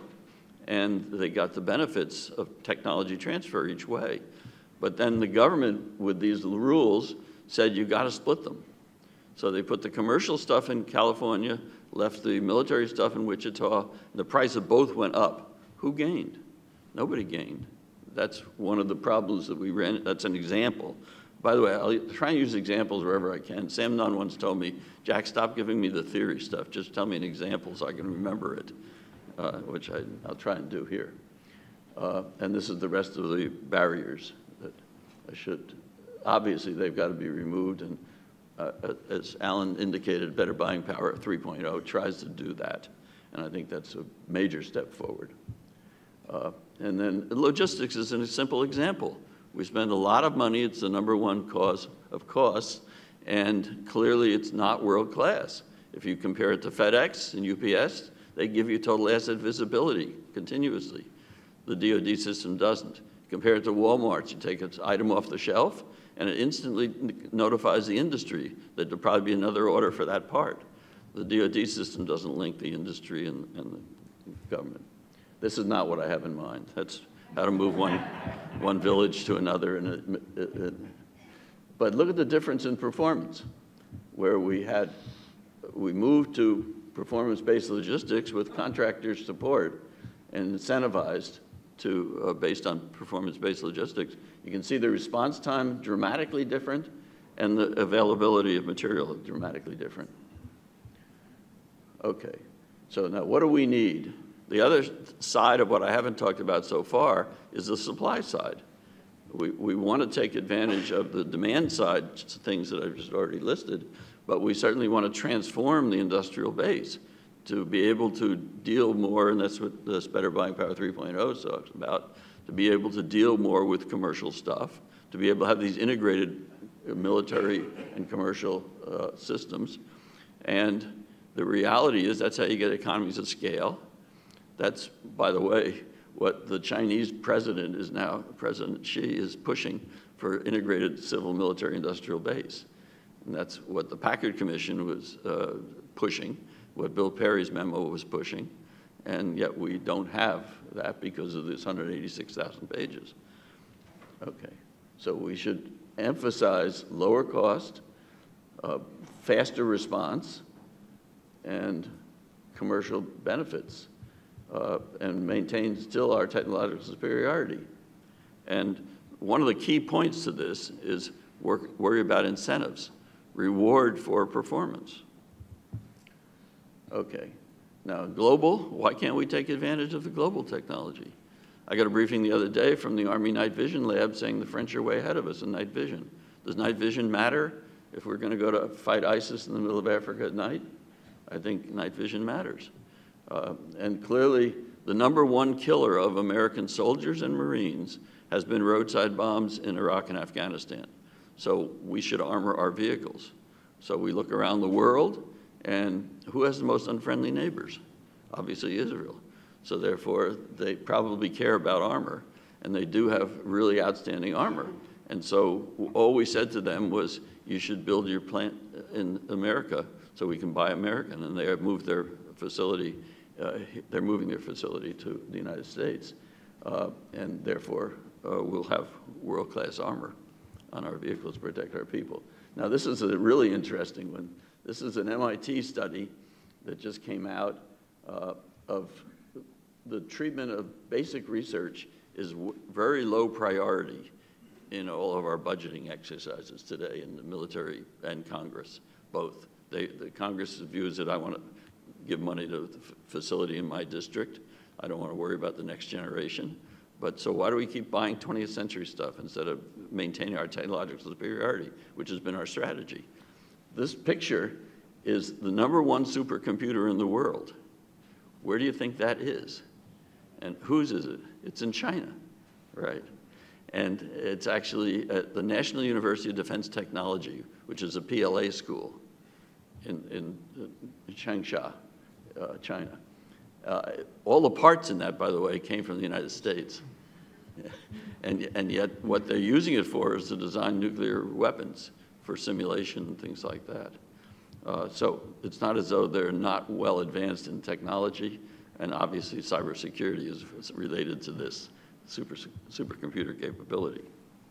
and they got the benefits of technology transfer each way. But then the government, with these rules, said you got to split them. So they put the commercial stuff in California, left the military stuff in Wichita. The price of both went up. Who gained? Nobody gained. That's one of the problems that we ran. That's an example. By the way, I'll try and use examples wherever I can. Sam Nunn once told me, Jack, stop giving me the theory stuff. Just tell me an example so I can remember it, uh, which I, I'll try and do here. Uh, and this is the rest of the barriers that I should. Obviously, they've got to be removed. And uh, as Alan indicated, Better Buying Power three point oh tries to do that. And I think that's a major step forward. Uh, and then logistics is a simple example. We spend a lot of money. It's the number one cause of costs, and clearly it's not world class. If you compare it to FedEx and U P S, they give you total asset visibility continuously. The D O D system doesn't. Compare it to Walmart, you take an item off the shelf, and it instantly notifies the industry that there'll probably be another order for that part. The D O D system doesn't link the industry and, and the government. This is not what I have in mind. That's how to move one, one village to another. And it, it, it, but look at the difference in performance, where we had, we moved to performance-based logistics with contractor support and incentivized to, uh, based on performance-based logistics. You can see the response time dramatically different and the availability of material dramatically different. Okay, so now what do we need? The other side of what I haven't talked about so far is the supply side. We, we want to take advantage of the demand side, things that I've just already listed, but we certainly want to transform the industrial base to be able to deal more, and that's what this Better Buying Power three point oh talks about, to be able to deal more with commercial stuff, to be able to have these integrated military and commercial uh, systems. And the reality is that's how you get economies of scale. That's, by the way, what the Chinese president is now, President Xi, is pushing for integrated civil military industrial base. And that's what the Packard Commission was uh, pushing, what Bill Perry's memo was pushing, and yet we don't have that because of this one hundred eighty-six thousand pages. Okay, so we should emphasize lower cost, uh, faster response, and commercial benefits, uh, and maintain still our technological superiority. And one of the key points to this is work, worry about incentives, reward for performance. Okay, now global, why can't we take advantage of the global technology? I got a briefing the other day from the Army Night Vision Lab saying the French are way ahead of us in night vision. Does night vision matter if we're going to go to fight ISIS in the middle of Africa at night? I think night vision matters. Uh, and clearly, the number one killer of American soldiers and Marines has been roadside bombs in Iraq and Afghanistan. So we should armor our vehicles. So we look around the world, and who has the most unfriendly neighbors? Obviously Israel. So therefore, they probably care about armor, and they do have really outstanding armor. And so all we said to them was, you should build your plant in America so we can buy American, and they have moved their facility, uh, they're moving their facility to the United States, uh, and therefore uh, we'll have world-class armor on our vehicles to protect our people. Now this is a really interesting one. This is an M I T study that just came out uh, of the treatment of basic research is w very low priority in all of our budgeting exercises today in the military and Congress, both. They, the Congress views it, I want to give money to the facility in my district. I don't want to worry about the next generation. But so why do we keep buying twentieth century stuff instead of maintaining our technological superiority, which has been our strategy? This picture is the number one supercomputer in the world. Where do you think that is? And whose is it? It's in China, right? And it's actually at the National University of Defense Technology, which is a P L A school in, in, in Changsha, uh, China. Uh, all the parts in that, by the way, came from the United States. And, and yet what they're using it for is to design nuclear weapons for simulation and things like that. Uh, so it's not as though they're not well advanced in technology, and obviously cybersecurity is, is related to this super, supercomputer capability.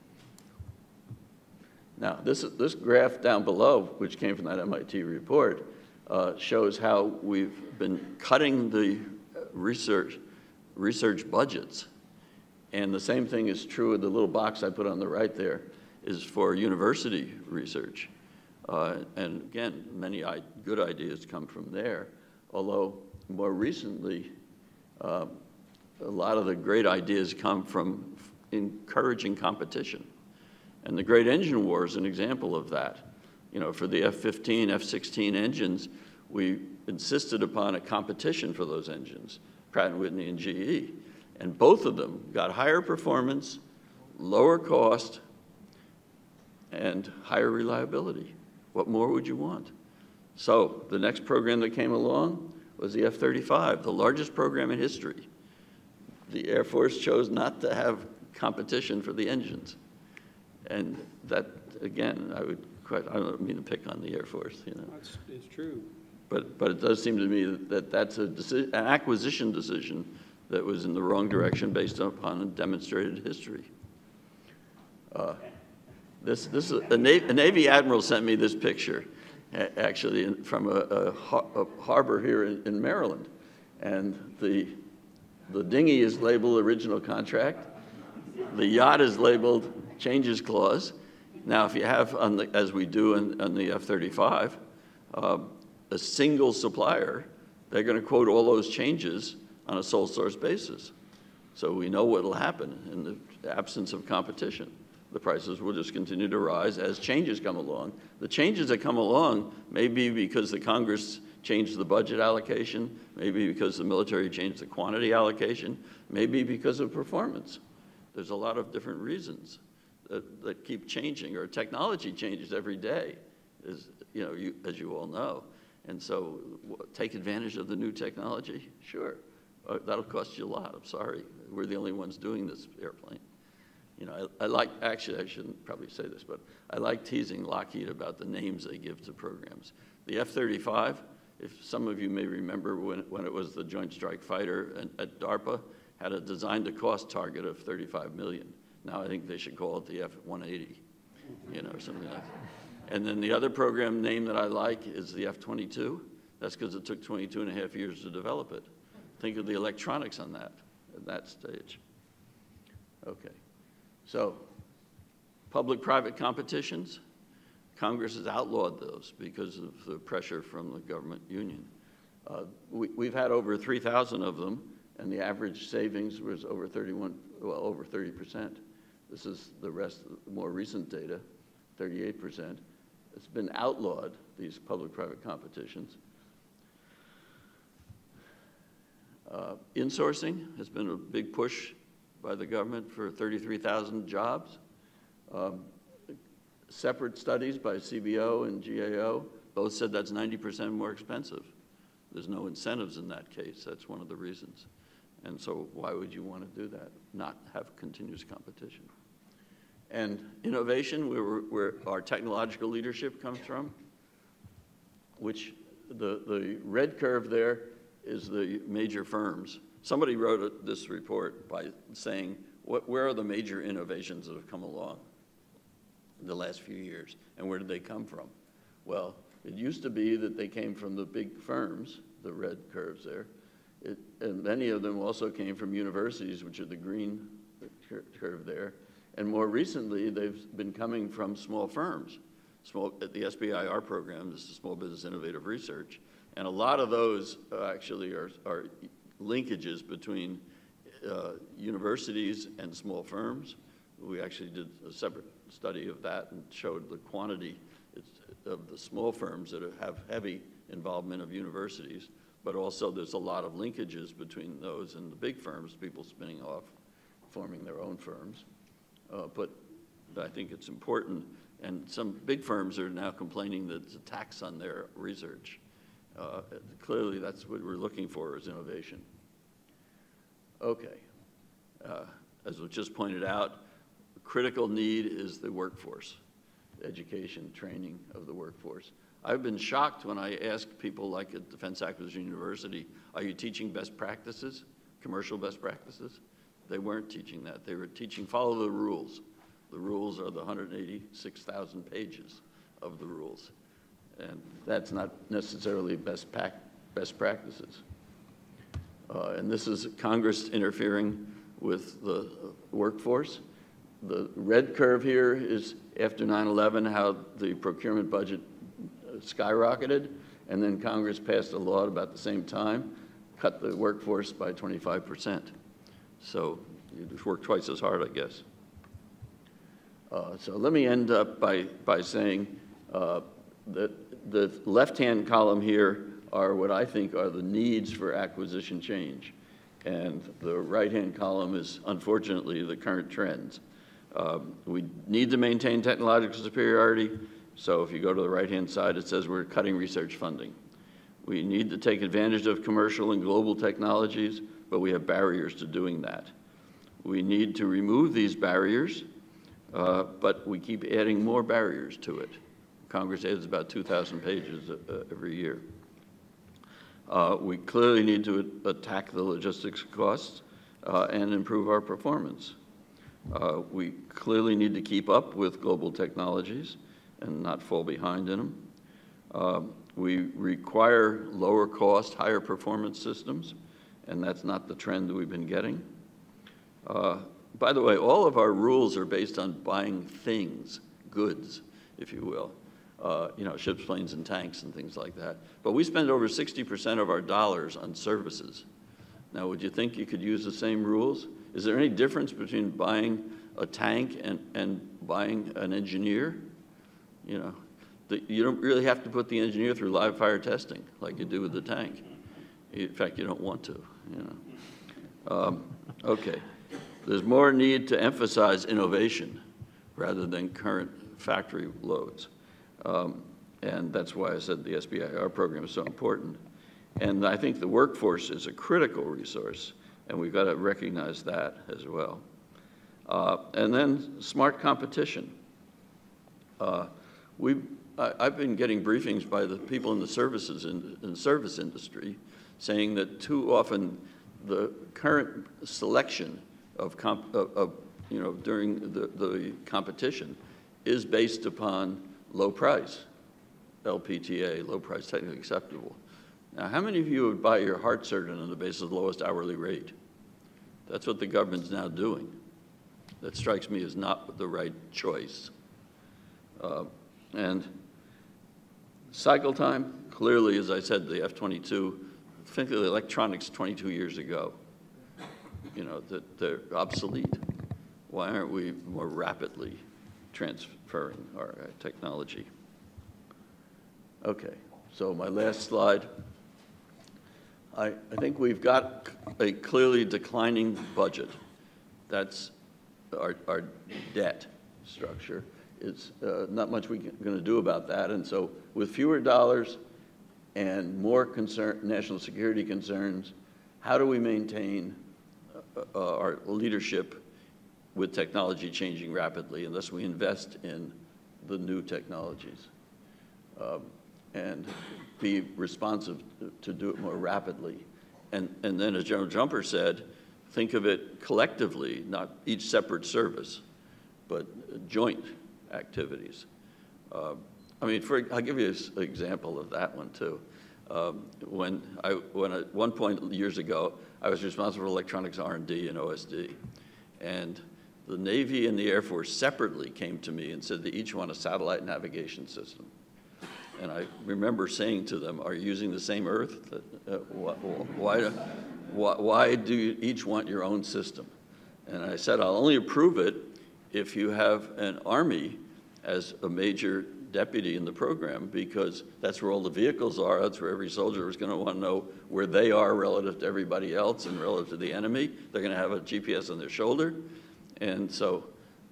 Now, this, this graph down below, which came from that M I T report, uh, shows how we've been cutting the research, research budgets. And the same thing is true of the little box I put on the right there, is for university research. Uh, and again, many I good ideas come from there, although more recently, uh, a lot of the great ideas come from encouraging competition. And the great engine war is an example of that. You know, for the F fifteen, F sixteen engines, we insisted upon a competition for those engines, Pratt and Whitney and G E. And both of them got higher performance, lower cost, and higher reliability. What more would you want? So the next program that came along was the F thirty-five, the largest program in history. The Air Force chose not to have competition for the engines. And that, again, I would quite, I don't mean to pick on the Air Force, you know. It's, it's true. But, but it does seem to me that, that that's a decision, an acquisition decision that was in the wrong direction based upon a demonstrated history. Uh, this, this is, a, Navy, a Navy admiral sent me this picture, actually, in, from a, a, a harbor here in, in Maryland. And the, the dinghy is labeled original contract. The yacht is labeled changes clause. Now, if you have, on the, as we do in, on the F thirty-five, uh, a single supplier, they're going to quote all those changes on a sole source basis. So we know what will happen in the absence of competition. The prices will just continue to rise as changes come along. The changes that come along may be because the Congress changed the budget allocation, maybe because the military changed the quantity allocation, maybe because of performance. There's a lot of different reasons that, that keep changing, or technology changes every day, as you know, you, as you all know. And so take advantage of the new technology, sure. Uh, that'll cost you a lot, I'm sorry. We're the only ones doing this airplane. You know, I, I like, actually, I shouldn't probably say this, but I like teasing Lockheed about the names they give to programs. The F thirty-five, if some of you may remember when, when it was the Joint Strike Fighter at, at DARPA, had a design to cost target of thirty-five million. Now I think they should call it the F one eighty, you know, or something like that. And then the other program name that I like is the F twenty-two. That's because it took twenty-two and a half years to develop it. Think of the electronics on that, at that stage. Okay. So, public-private competitions, Congress has outlawed those because of the pressure from the government union. Uh, we, we've had over three thousand of them, and the average savings was over thirty-one, well, over thirty percent. This is the rest, the more recent data, thirty-eight percent. It's been outlawed, these public-private competitions. Uh, insourcing has been a big push by the government for thirty-three thousand jobs. Um, separate studies by C B O and G A O both said that's ninety percent more expensive. There's no incentives in that case. That's one of the reasons. And so why would you want to do that? Not have continuous competition. And innovation, where, where our technological leadership comes from, which the, the red curve there is the major firms. Somebody wrote a, this report by saying, what, where are the major innovations that have come along in the last few years, and where did they come from? Well, it used to be that they came from the big firms, the red curves there, it, and many of them also came from universities, which are the green cur curve there, and more recently, they've been coming from small firms. Small, the S B I R program, this is Small Business Innovative Research, and a lot of those uh, actually are, are linkages between uh, universities and small firms. We actually did a separate study of that and showed the quantity of the small firms that have heavy involvement of universities, but also there's a lot of linkages between those and the big firms, people spinning off, forming their own firms. Uh, but I think it's important, and some big firms are now complaining that it's a tax on their research. Uh, clearly, that's what we're looking for is innovation. Okay. Uh, as was just pointed out, a critical need is the workforce, education, training of the workforce. I've been shocked when I ask people like at Defense Acquisition University, are you teaching best practices, commercial best practices? They weren't teaching that. They were teaching follow the rules. The rules are the one hundred eighty-six thousand pages of the rules. And that's not necessarily best, pac best practices. Uh, and this is Congress interfering with the workforce. The red curve here is after nine eleven, how the procurement budget skyrocketed, and then Congress passed a law at about the same time, cut the workforce by twenty-five percent. So you just work twice as hard, I guess. Uh, so let me end up by, by saying uh, that the left-hand column here are what I think are the needs for acquisition change. And the right-hand column is, unfortunately, the current trends. Um, we need to maintain technological superiority. So if you go to the right-hand side, it says we're cutting research funding. We need to take advantage of commercial and global technologies, but we have barriers to doing that. We need to remove these barriers, uh, but we keep adding more barriers to it. Congress adds about two thousand pages uh, every year. Uh, we clearly need to attack the logistics costs uh, and improve our performance. Uh, we clearly need to keep up with global technologies and not fall behind in them. Uh, we require lower cost, higher performance systems, and that's not the trend that we've been getting. Uh, by the way, all of our rules are based on buying things, goods, if you will. Uh, you know, ships, planes, and tanks and things like that. But we spend over sixty percent of our dollars on services. Now, would you think you could use the same rules? Is there any difference between buying a tank and, and buying an engineer? You know, the, you don't really have to put the engineer through live fire testing like you do with the tank. In fact, you don't want to, you know. Um, okay. There's more need to emphasize innovation rather than current factory loads. Um, and that's why I said the S B I R program is so important. And I think the workforce is a critical resource, and we've got to recognize that as well. Uh, and then smart competition. Uh, we've, I, I've been getting briefings by the people in the services in, in the service industry saying that too often the current selection of, comp, of, of you know, during the, the competition is based upon low price, L P T A, low price technically acceptable. Now, how many of you would buy your heart surgeon on the basis of the lowest hourly rate? That's what the government's now doing. That strikes me as not the right choice. Uh, and cycle time, clearly, as I said, the F twenty-two, think of the electronics twenty-two years ago, you know, that they're obsolete. Why aren't we more rapidly transferring our uh, technology? Okay, so my last slide. I, I think we've got a clearly declining budget. That's our, our debt structure. It's uh, not much we're going to do about that. And so with fewer dollars and more concern, national security concerns, how do we maintain uh, uh, our leadership with technology changing rapidly unless we invest in the new technologies? Um, and be responsive to, to do it more rapidly. And, and then, as General Jumper said, think of it collectively, not each separate service, but joint activities. Uh, I mean, for, I'll give you an example of that one, too. Um, when I, when at one point years ago, I was responsible for electronics R and D and O S D. And the Navy and the Air Force separately came to me and said they each want a satellite navigation system. And I remember saying to them, are you using the same Earth? That, uh, wh why, why, why do you each want your own system? And I said, I'll only approve it if you have an Army as a major deputy in the program, because that's where all the vehicles are. That's where every soldier is going to want to know where they are relative to everybody else and relative to the enemy. They're going to have a G P S on their shoulder. And so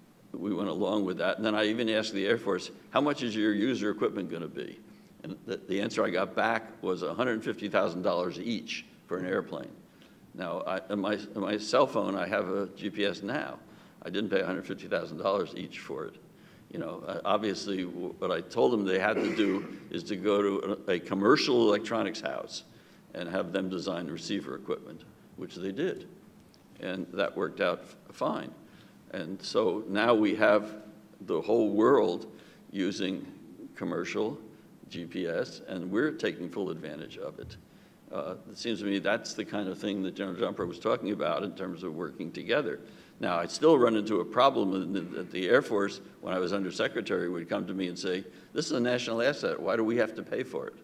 we went along with that. And then I even asked the Air Force, how much is your user equipment going to be? And the, the answer I got back was one hundred fifty thousand dollars each for an airplane. Now, I, on, my, on my cell phone, I have a G P S now. I didn't pay one hundred fifty thousand dollars each for it. You know, uh, obviously, what I told them they had to do is to go to a, a commercial electronics house and have them design receiver equipment, which they did. And that worked out fine. And so now we have the whole world using commercial G P S, and we're taking full advantage of it. Uh, it seems to me that's the kind of thing that General Jumper was talking about in terms of working together. Now, I still run into a problem that the Air Force, when I was undersecretary, would come to me and say, this is a national asset. Why do we have to pay for it?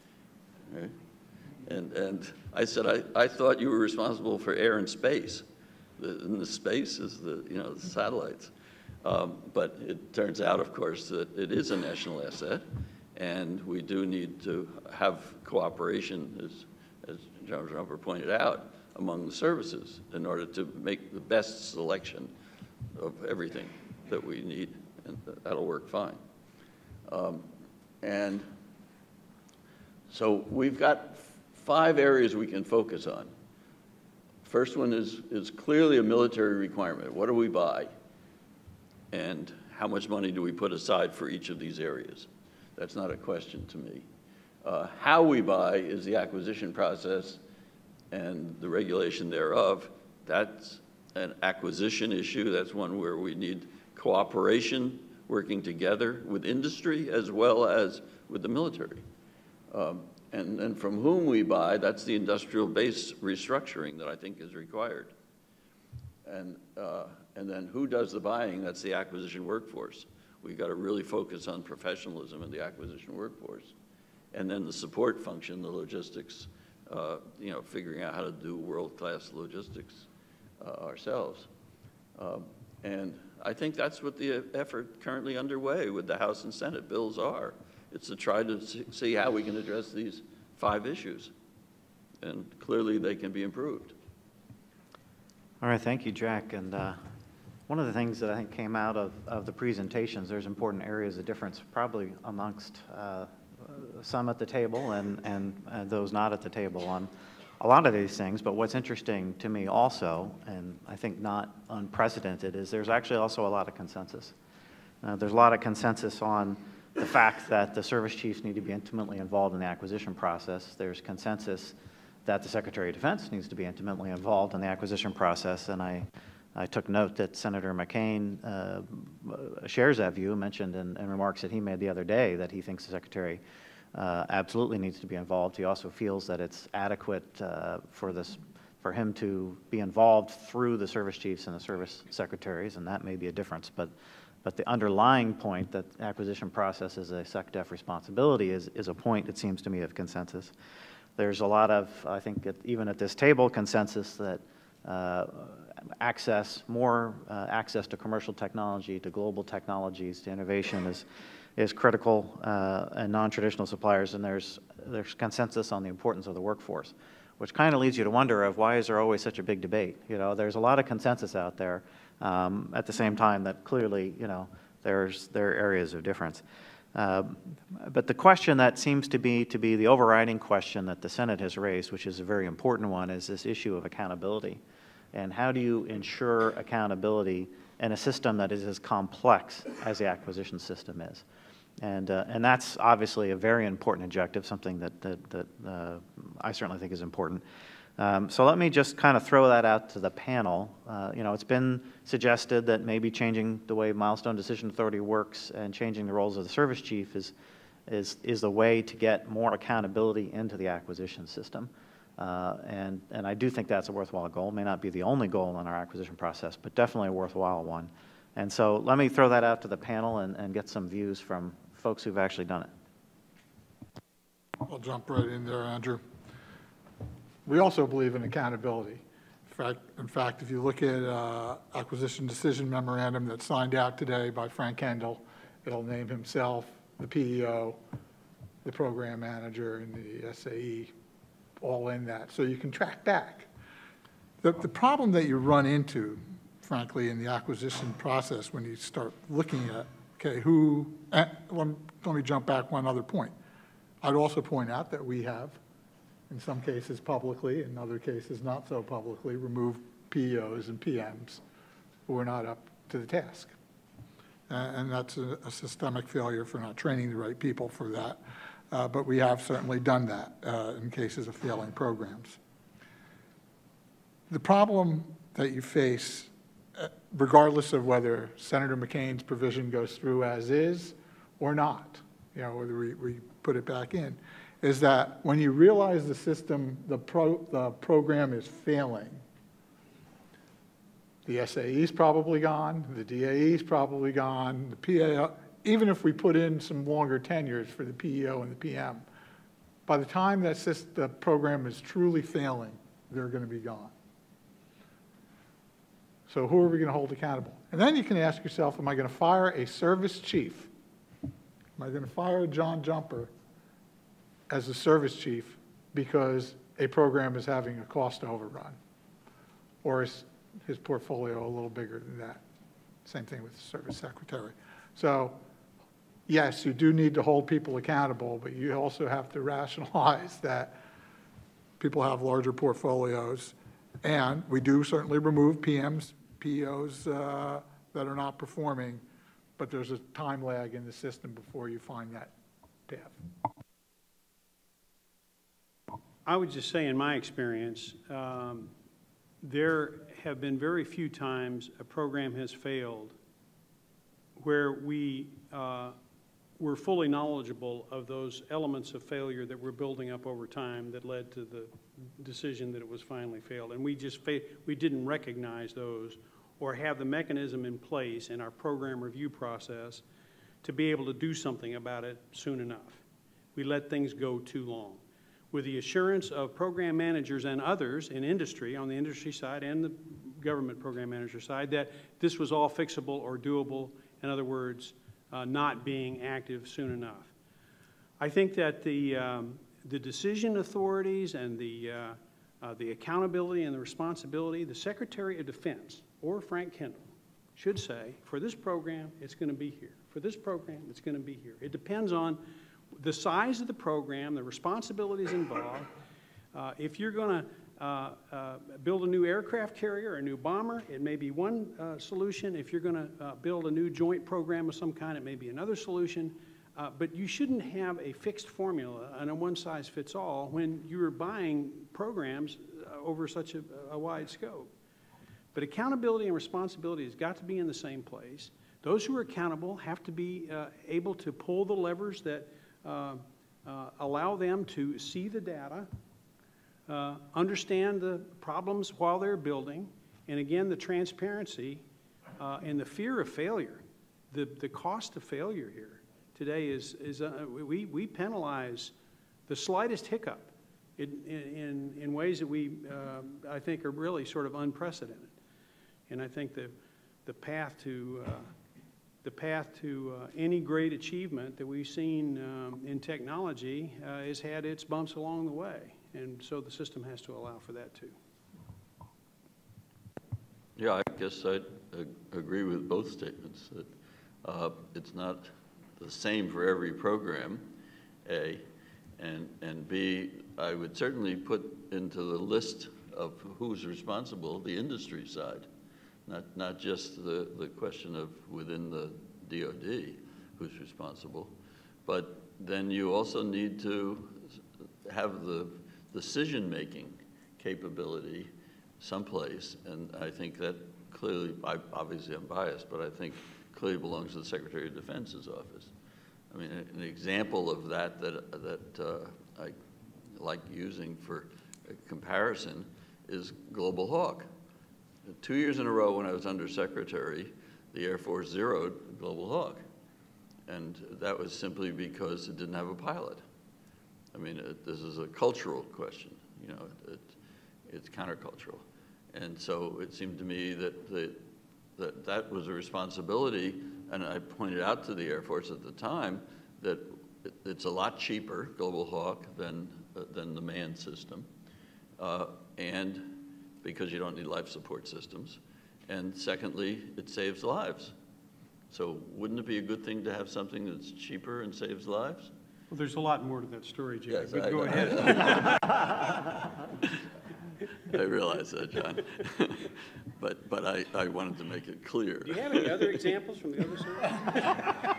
Right? And, and I said, I, I thought you were responsible for air and space. The, and the space is the, you know, the satellites. Um, but it turns out, of course, that it is a national asset, and we do need to have cooperation, as, as General Jumper pointed out, among the services in order to make the best selection of everything that we need, and that'll work fine. Um, and so we've got five areas we can focus on. First one is, is clearly a military requirement. What do we buy? And how much money do we put aside for each of these areas? That's not a question to me. Uh, how we buy is the acquisition process and the regulation thereof. That's an acquisition issue. That's one where we need cooperation, working together with industry as well as with the military. Um, and then from whom we buy, that's the industrial base restructuring that I think is required. And, uh, and then who does the buying? That's the acquisition workforce. We've got to really focus on professionalism in the acquisition workforce. And then the support function, the logistics, uh, you know, figuring out how to do world-class logistics uh, ourselves. Um, and I think that's what the effort currently underway with the House and Senate bills are. It's to try to see how we can address these five issues. And clearly they can be improved. All right, thank you, Jack. And uh, one of the things that I think came out of, of the presentations, there's important areas of difference probably amongst uh, some at the table and, and, and those not at the table on a lot of these things. But what's interesting to me also, and I think not unprecedented, is there's actually also a lot of consensus. Uh, there's a lot of consensus on the fact that the service chiefs need to be intimately involved in the acquisition process. There's consensus that the Secretary of Defense needs to be intimately involved in the acquisition process, and I, I took note that Senator McCain uh, shares that view, mentioned in, in remarks that he made the other day that he thinks the Secretary uh, absolutely needs to be involved. He also feels that it's adequate uh, for this, for him to be involved through the service chiefs and the service secretaries, and that may be a difference, but But the underlying point that the acquisition process is a SecDef responsibility is, is a point, it seems to me, of consensus. There's a lot of, I think, at, even at this table, consensus that uh, access, more uh, access to commercial technology, to global technologies, to innovation is, is critical, uh, and non-traditional suppliers, and there's, there's consensus on the importance of the workforce, which kind of leads you to wonder of why is there always such a big debate? You know, there's a lot of consensus out there. Um, at the same time that clearly, you know, there's, there are areas of difference. Uh, but the question that seems to be, to be the overriding question that the Senate has raised, which is a very important one, is this issue of accountability. And how do you ensure accountability in a system that is as complex as the acquisition system is? And, uh, and that's obviously a very important objective, something that, that, that uh, I certainly think is important. Um, so let me just kind of throw that out to the panel. Uh, you know, it's been suggested that maybe changing the way Milestone Decision Authority works and changing the roles of the service chief is, is, is the way to get more accountability into the acquisition system. Uh, and, and I do think that's a worthwhile goal. It may not be the only goal in our acquisition process, but definitely a worthwhile one. And so let me throw that out to the panel and, and get some views from folks who've actually done it. I'll jump right in there, Andrew. We also believe in accountability. In fact, in fact if you look at uh, acquisition decision memorandum that's signed out today by Frank Kendall, it'll name himself, the P E O, the program manager, and the S A E, all in that. So you can track back. The, the problem that you run into, frankly, in the acquisition process when you start looking at, okay, who, eh, one, let me jump back one other point. I'd also point out that we have, in some cases publicly, in other cases not so publicly, remove P E Os and P Ms who are not up to the task. Uh, and that's a, a systemic failure for not training the right people for that. Uh, but we have certainly done that uh, in cases of failing programs. The problem that you face, uh, regardless of whether Senator McCain's provision goes through as is or not, you know, whether we, we put it back in, is that when you realize the system, the, pro, the program is failing, the S A E is probably gone, the D A E is probably gone, the P A O, even if we put in some longer tenures for the P E O and the P M, by the time that system, the program is truly failing, they're going to be gone. So who are we going to hold accountable? And then you can ask yourself, am I going to fire a service chief? Am I going to fire John Jumper as a service chief because a program is having a cost overrun? Or is his portfolio a little bigger than that? Same thing with the service secretary. So yes, you do need to hold people accountable, but you also have to rationalize that people have larger portfolios, and we do certainly remove P Ms, P Os uh, that are not performing, but there's a time lag in the system before you find that path. I would just say, in my experience, um, there have been very few times a program has failed where we uh, were fully knowledgeable of those elements of failure that were building up over time that led to the decision that it was finally failed. And we just fa we didn't recognize those or have the mechanism in place in our program review process to be able to do something about it soon enough. We let things go too long. with the assurance of program managers and others in industry, on the industry side and the government program manager side, that this was all fixable or doable, in other words, uh, not being active soon enough. I think that the, um, the decision authorities and the, uh, uh, the accountability and the responsibility, the Secretary of Defense or Frank Kendall should say, for this program, it's going to be here. For this program, it's going to be here. It depends on the size of the program, the responsibilities involved. Uh, if you're going to uh, uh, build a new aircraft carrier or a new bomber, it may be one uh, solution. If you're going to uh, build a new joint program of some kind, it may be another solution. Uh, but you shouldn't have a fixed formula and a one-size-fits-all when you're buying programs uh, over such a, a wide scope. But accountability and responsibility has got to be in the same place. Those who are accountable have to be uh, able to pull the levers that uh, uh, allow them to see the data, uh, understand the problems while they're building, and again, the transparency uh, and the fear of failure, the, the cost of failure here today is, is uh, we, we penalize the slightest hiccup in, in, in ways that we, uh, I think, are really sort of unprecedented. And I think the, the path to, uh, the path to uh, any great achievement that we've seen um, in technology uh, has had its bumps along the way. And so the system has to allow for that too. Yeah, I guess I agree with both statements, that uh, it's not the same for every program, A, and, and B, I would certainly put into the list of who's responsible the industry side, not, not just the, the question of within the D O D who's responsible, but then you also need to have the decision-making capability someplace, and I think that clearly, I, obviously I'm biased, but I think clearly belongs to the Secretary of Defense's office. I mean, an example of that that, that uh, I like using for a comparison is Global Hawk. Two years in a row when I was Undersecretary, the Air Force zeroed Global Hawk. And that was simply because it didn't have a pilot. I mean, it, this is a cultural question, you know, it, it, it's countercultural. And so it seemed to me that, the, that that was a responsibility, and I pointed out to the Air Force at the time that it, it's a lot cheaper, Global Hawk, than, uh, than the manned system, uh, and because you don't need life support systems. And secondly, it saves lives. So wouldn't it be a good thing to have something that's cheaper and saves lives? Well, there's a lot more to that story, Jack, Yes, but I, go I, ahead. I realize that, John. but but I, I wanted to make it clear. Do you have any other examples from the other side?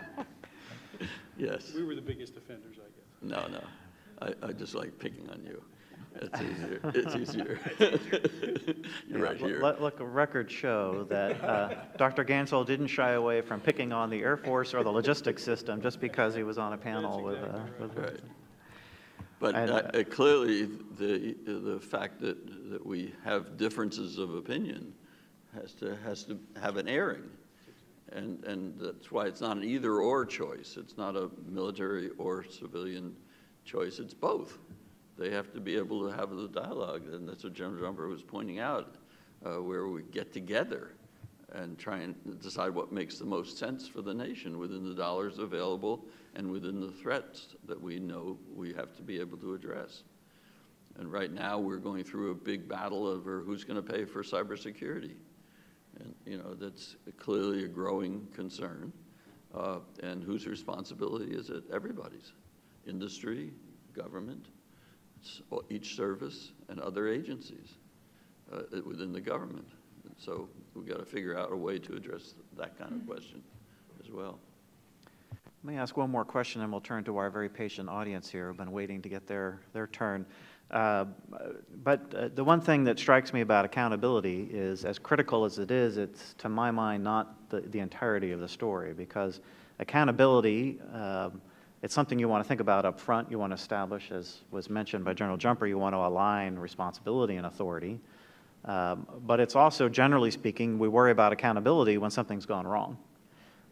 Yes. We were the biggest offenders, I guess. No, no. I, I just like picking on you. It's easier. It's easier. You're yeah, right here. Let, let the record show that uh, Doctor Gansler didn't shy away from picking on the Air Force or the logistics system just because he was on a panel with, uh, with. Right. But and, uh, uh, clearly, the the fact that that we have differences of opinion has to has to have an airing, and and that's why it's not an either or choice. It's not a military or civilian choice. It's both. They have to be able to have the dialogue, and that's what General Jumper was pointing out, uh, where we get together and try and decide what makes the most sense for the nation within the dollars available and within the threats that we know we have to be able to address. And right now, we're going through a big battle over who's going to pay for cybersecurity. And, you know, that's clearly a growing concern. Uh, and whose responsibility is it? Everybody's. Industry, government, each service, and other agencies uh, within the government. And so we've got to figure out a way to address that kind of question as well. Let me ask one more question, and we'll turn to our very patient audience here who've been waiting to get their, their turn. Uh, but uh, the one thing that strikes me about accountability is, as critical as it is, it's, to my mind, not the, the entirety of the story, because accountability, uh, it's something you want to think about up front. You want to establish, as was mentioned by General Jumper, you want to align responsibility and authority. Um, but it's also, generally speaking, we worry about accountability when something's gone wrong.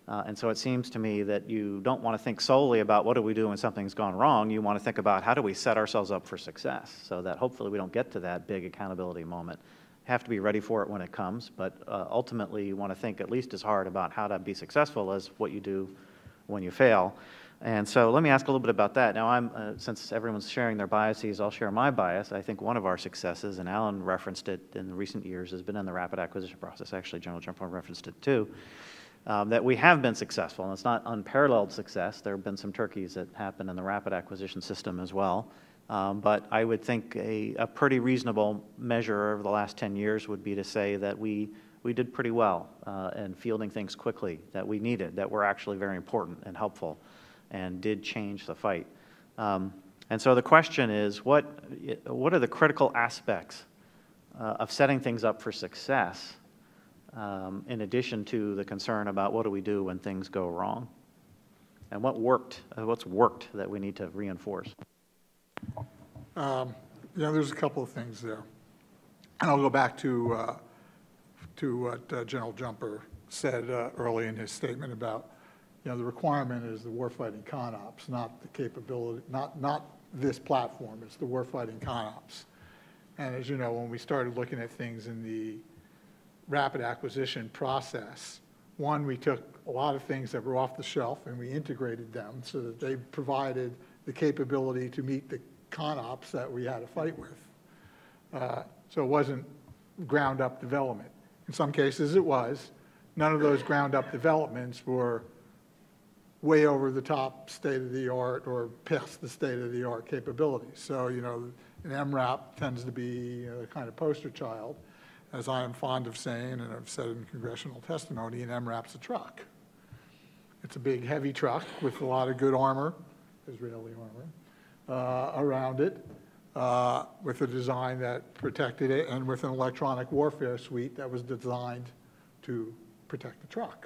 Uh, and so it seems to me that you don't want to think solely about what do we do when something's gone wrong. You want to think about how do we set ourselves up for success so that hopefully we don't get to that big accountability moment. Have to be ready for it when it comes, but uh, ultimately you want to think at least as hard about how to be successful as what you do when you fail. And so let me ask a little bit about that. Now, I'm, uh, since everyone's sharing their biases, I'll share my bias. I think one of our successes, and Alan referenced it in recent years, has been in the rapid acquisition process. Actually, General Jumper referenced it too, um, that we have been successful. And it's not unparalleled success. There have been some turkeys that happen in the rapid acquisition system as well. Um, but I would think a, a pretty reasonable measure over the last ten years would be to say that we, we did pretty well uh, in fielding things quickly that we needed, that were actually very important and helpful, and did change the fight. Um, and so the question is, what, what are the critical aspects uh, of setting things up for success, um, in addition to the concern about what do we do when things go wrong? And what worked, uh, what's worked that we need to reinforce? Um, you know, there's a couple of things there. And I'll go back to, uh, to what uh, General Jumper said uh, early in his statement about, you know, the requirement is the warfighting ConOps, not the capability, not, not this platform, it's the warfighting ConOps. And as you know, when we started looking at things in the rapid acquisition process, one, we took a lot of things that were off the shelf and we integrated them so that they provided the capability to meet the ConOps that we had to fight with. Uh, so it wasn't ground up development. In some cases it was. None of those ground up developments were way over the top state of the art or past the state of the art capabilities. So, you know, an M RAP tends to be a kind of poster child. As I am fond of saying, and I've said in congressional testimony, an M RAP's a truck. It's a big, heavy truck with a lot of good armor, Israeli armor, uh, around it, uh, with a design that protected it, and with an electronic warfare suite that was designed to protect the truck.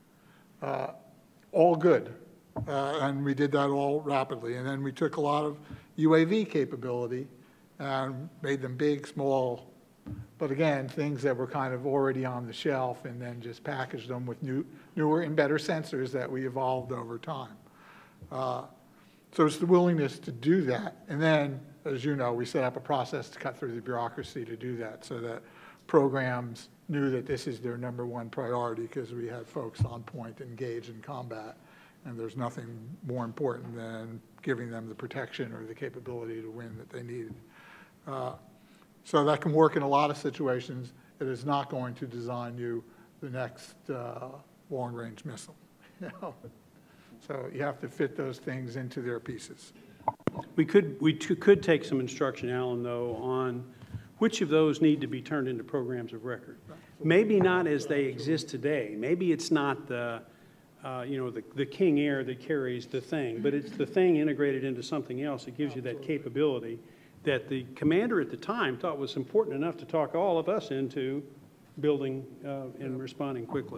Uh, all good, uh, and we did that all rapidly. And then we took a lot of U A V capability and made them big, small, but again, things that were kind of already on the shelf, and then just packaged them with new, newer and better sensors that we evolved over time. Uh, so it's the willingness to do that. And then, as you know, we set up a process to cut through the bureaucracy to do that so that programs knew that this is their number one priority because we had folks on point engaged in combat. And there's nothing more important than giving them the protection or the capability to win that they needed. Uh, So that can work in a lot of situations. It is not going to design you the next uh, long-range missile. You know? So you have to fit those things into their pieces. We could, we t- could take some instruction, Alan, though, on which of those need to be turned into programs of record. Maybe not as they exist today. Maybe it's not the, uh, you know, the, the King Air that carries the thing, but it's the thing integrated into something else that gives you that capability that the commander at the time thought was important enough to talk all of us into building uh, and responding quickly.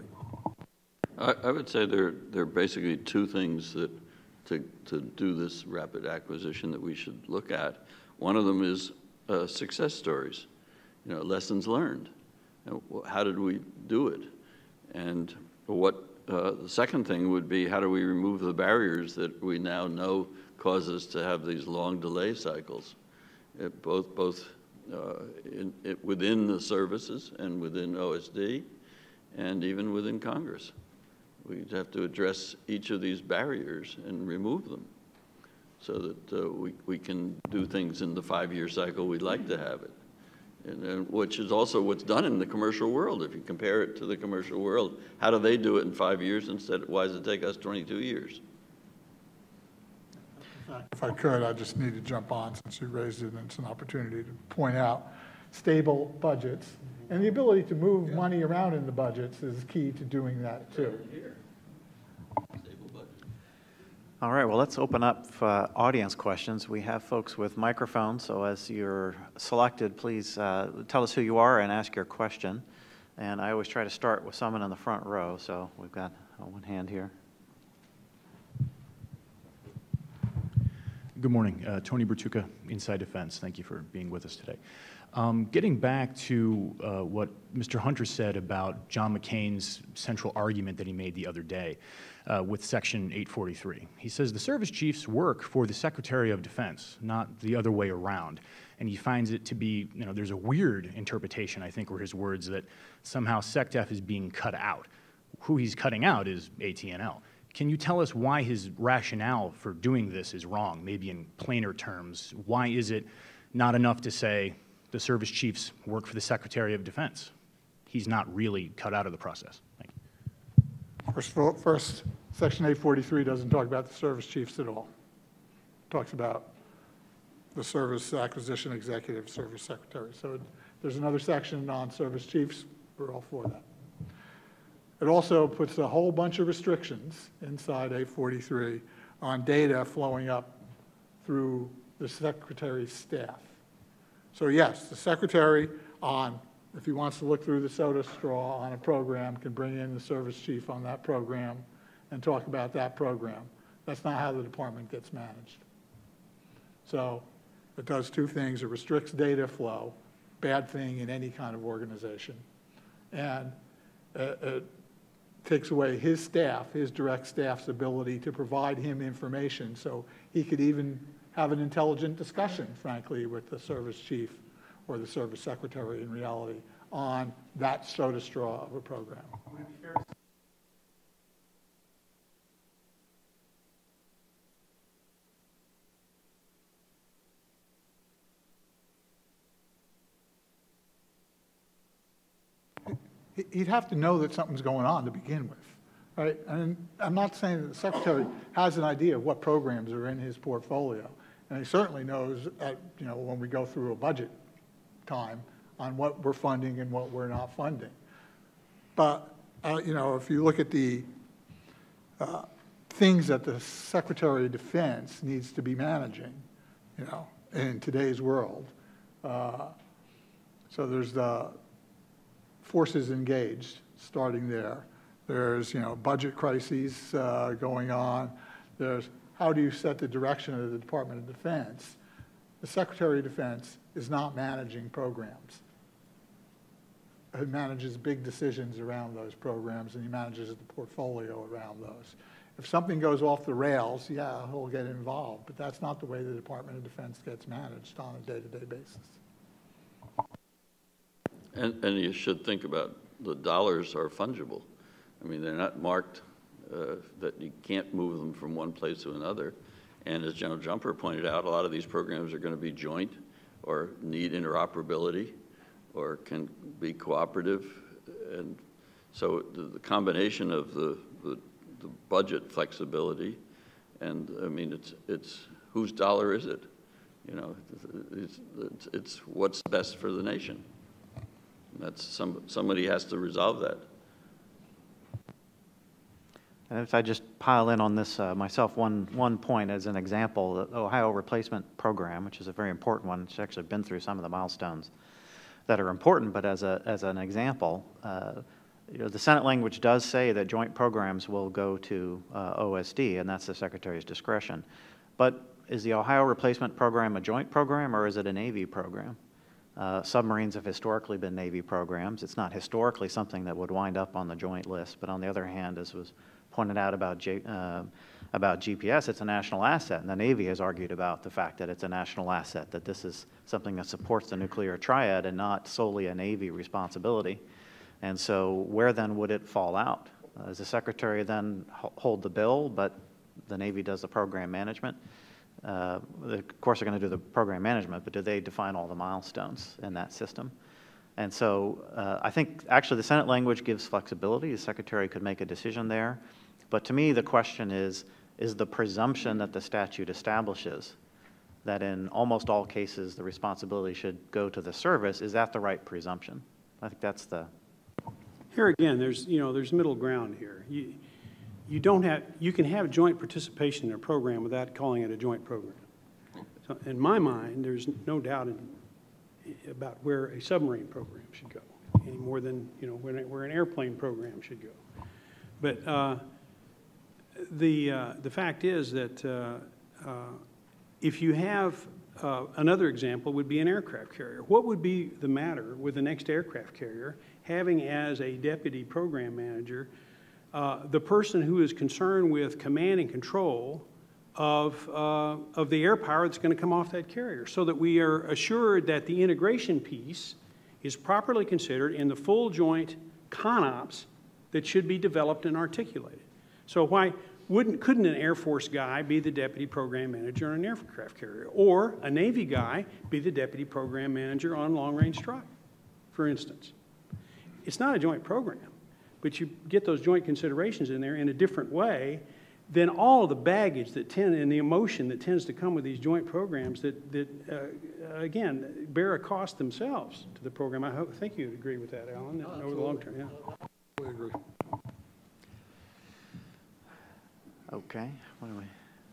I, I would say there, there are basically two things that to, to do this rapid acquisition that we should look at. One of them is uh, success stories, you know, lessons learned. You know, how did we do it? And what uh, the second thing would be, how do we remove the barriers that we now know cause us to have these long delay cycles? It both both uh, in, it, within the services and within O S D and even within Congress. We have to address each of these barriers and remove them so that uh, we, we can do things in the five-year cycle we'd like to have it, and, and which is also what's done in the commercial world. If you compare it to the commercial world, how do they do it in five years instead? Why does it take us twenty-two years? If I could, I just need to jump on since you raised it, and it's an opportunity to point out stable budgets. And the ability to move money around in the budgets is key to doing that, too. All right, well, let's open up uh, audience questions. We have folks with microphones, so as you're selected, please uh, tell us who you are and ask your question. And I always try to start with someone in the front row, so we've got uh, one hand here. Good morning. Uh, Tony Bertuca, Inside Defense. Thank you for being with us today. Um, getting back to uh, what Mister Hunter said about John McCain's central argument that he made the other day uh, with Section eight forty-three. He says the service chiefs work for the Secretary of Defense, not the other way around. And he finds it to be, you know, there's a weird interpretation, I think were his words, that somehow SecDef is being cut out. Who he's cutting out is A T and L. Can you tell us why his rationale for doing this is wrong, maybe in plainer terms? Why is it not enough to say the service chiefs work for the Secretary of Defense? He's not really cut out of the process. Thank you. First, of all, first, Section eight forty-three doesn't talk about the service chiefs at all. It talks about the Service Acquisition Executive Service Secretary. So there's another section on service chiefs. We're all for that. It also puts a whole bunch of restrictions inside eight forty-three on data flowing up through the Secretary's staff. So yes, the Secretary, on, if he wants to look through the soda straw on a program, can bring in the service chief on that program and talk about that program. That's not how the department gets managed. So it does two things. It restricts data flow, bad thing in any kind of organization, and it, it takes away his staff, his direct staff's ability to provide him information so he could even have an intelligent discussion, frankly, with the service chief or the service secretary in reality on that soda straw of a program. He'd have to know that something's going on to begin with, right? And I'm not saying that the secretary has an idea of what programs are in his portfolio, and he certainly knows, at, you know, when we go through a budget time on what we're funding and what we're not funding. But uh, you know, if you look at the uh, things that the Secretary of Defense needs to be managing, you know, in today's world, uh, so there's the forces engaged, starting there. There's, you know, budget crises uh, going on. There's how do you set the direction of the Department of Defense? The Secretary of Defense is not managing programs. He manages big decisions around those programs, and he manages the portfolio around those. If something goes off the rails, yeah, he'll get involved, but that's not the way the Department of Defense gets managed on a day-to-day basis. And, and you should think about the dollars are fungible. I mean, they're not marked uh, that you can't move them from one place to another. And as General Jumper pointed out, a lot of these programs are going to be joint or need interoperability or can be cooperative. And so the, the combination of the, the, the budget flexibility and, I mean, it's, it's whose dollar is it? You know, it's, it's, it's what's best for the nation. That's some, somebody has to resolve that. And if I just pile in on this uh, myself, one, one point as an example, the Ohio Replacement Program, which is a very important one, it's actually been through some of the milestones that are important, but as, a, as an example, uh, you know, the Senate language does say that joint programs will go to uh, O S D, and that's the Secretary's discretion. But is the Ohio Replacement Program a joint program, or is it a Navy program? Uh, submarines have historically been Navy programs. It's not historically something that would wind up on the joint list, but on the other hand, as was pointed out about, J, uh, about G P S, it's a national asset, and the Navy has argued about the fact that it's a national asset, that this is something that supports the nuclear triad and not solely a Navy responsibility. And so where then would it fall out? Uh, does the Secretary then hold the bill, but the Navy does the program management? Uh, of course, they're going to do the program management, but do they define all the milestones in that system? And so uh, I think actually the Senate language gives flexibility. The Secretary could make a decision there. But to me, the question is, is the presumption that the statute establishes that in almost all cases the responsibility should go to the service, is that the right presumption? I think that's the... Here again, there's, you know, there's middle ground here. You, You don't have, you can have joint participation in a program without calling it a joint program. So in my mind, there's no doubt in, about where a submarine program should go, any more than, you know, where, where an airplane program should go. But uh, the, uh, the fact is that uh, uh, if you have, uh, another example would be an aircraft carrier. What would be the matter with the next aircraft carrier having as a deputy program manager uh, the person who is concerned with command and control of, uh, of the air power that's going to come off that carrier, so that we are assured that the integration piece is properly considered in the full joint CONOPS that should be developed and articulated. So why wouldn't, couldn't an Air Force guy be the deputy program manager on an aircraft carrier, or a Navy guy be the deputy program manager on long-range strike, for instance? It's not a joint program, but you get those joint considerations in there in a different way, then all of the baggage that tend, and the emotion that tends to come with these joint programs that, that uh, again, bear a cost themselves to the program. I hope, think you'd agree with that, Alan, no, over the long term. Yeah. We agree. Okay, what do we?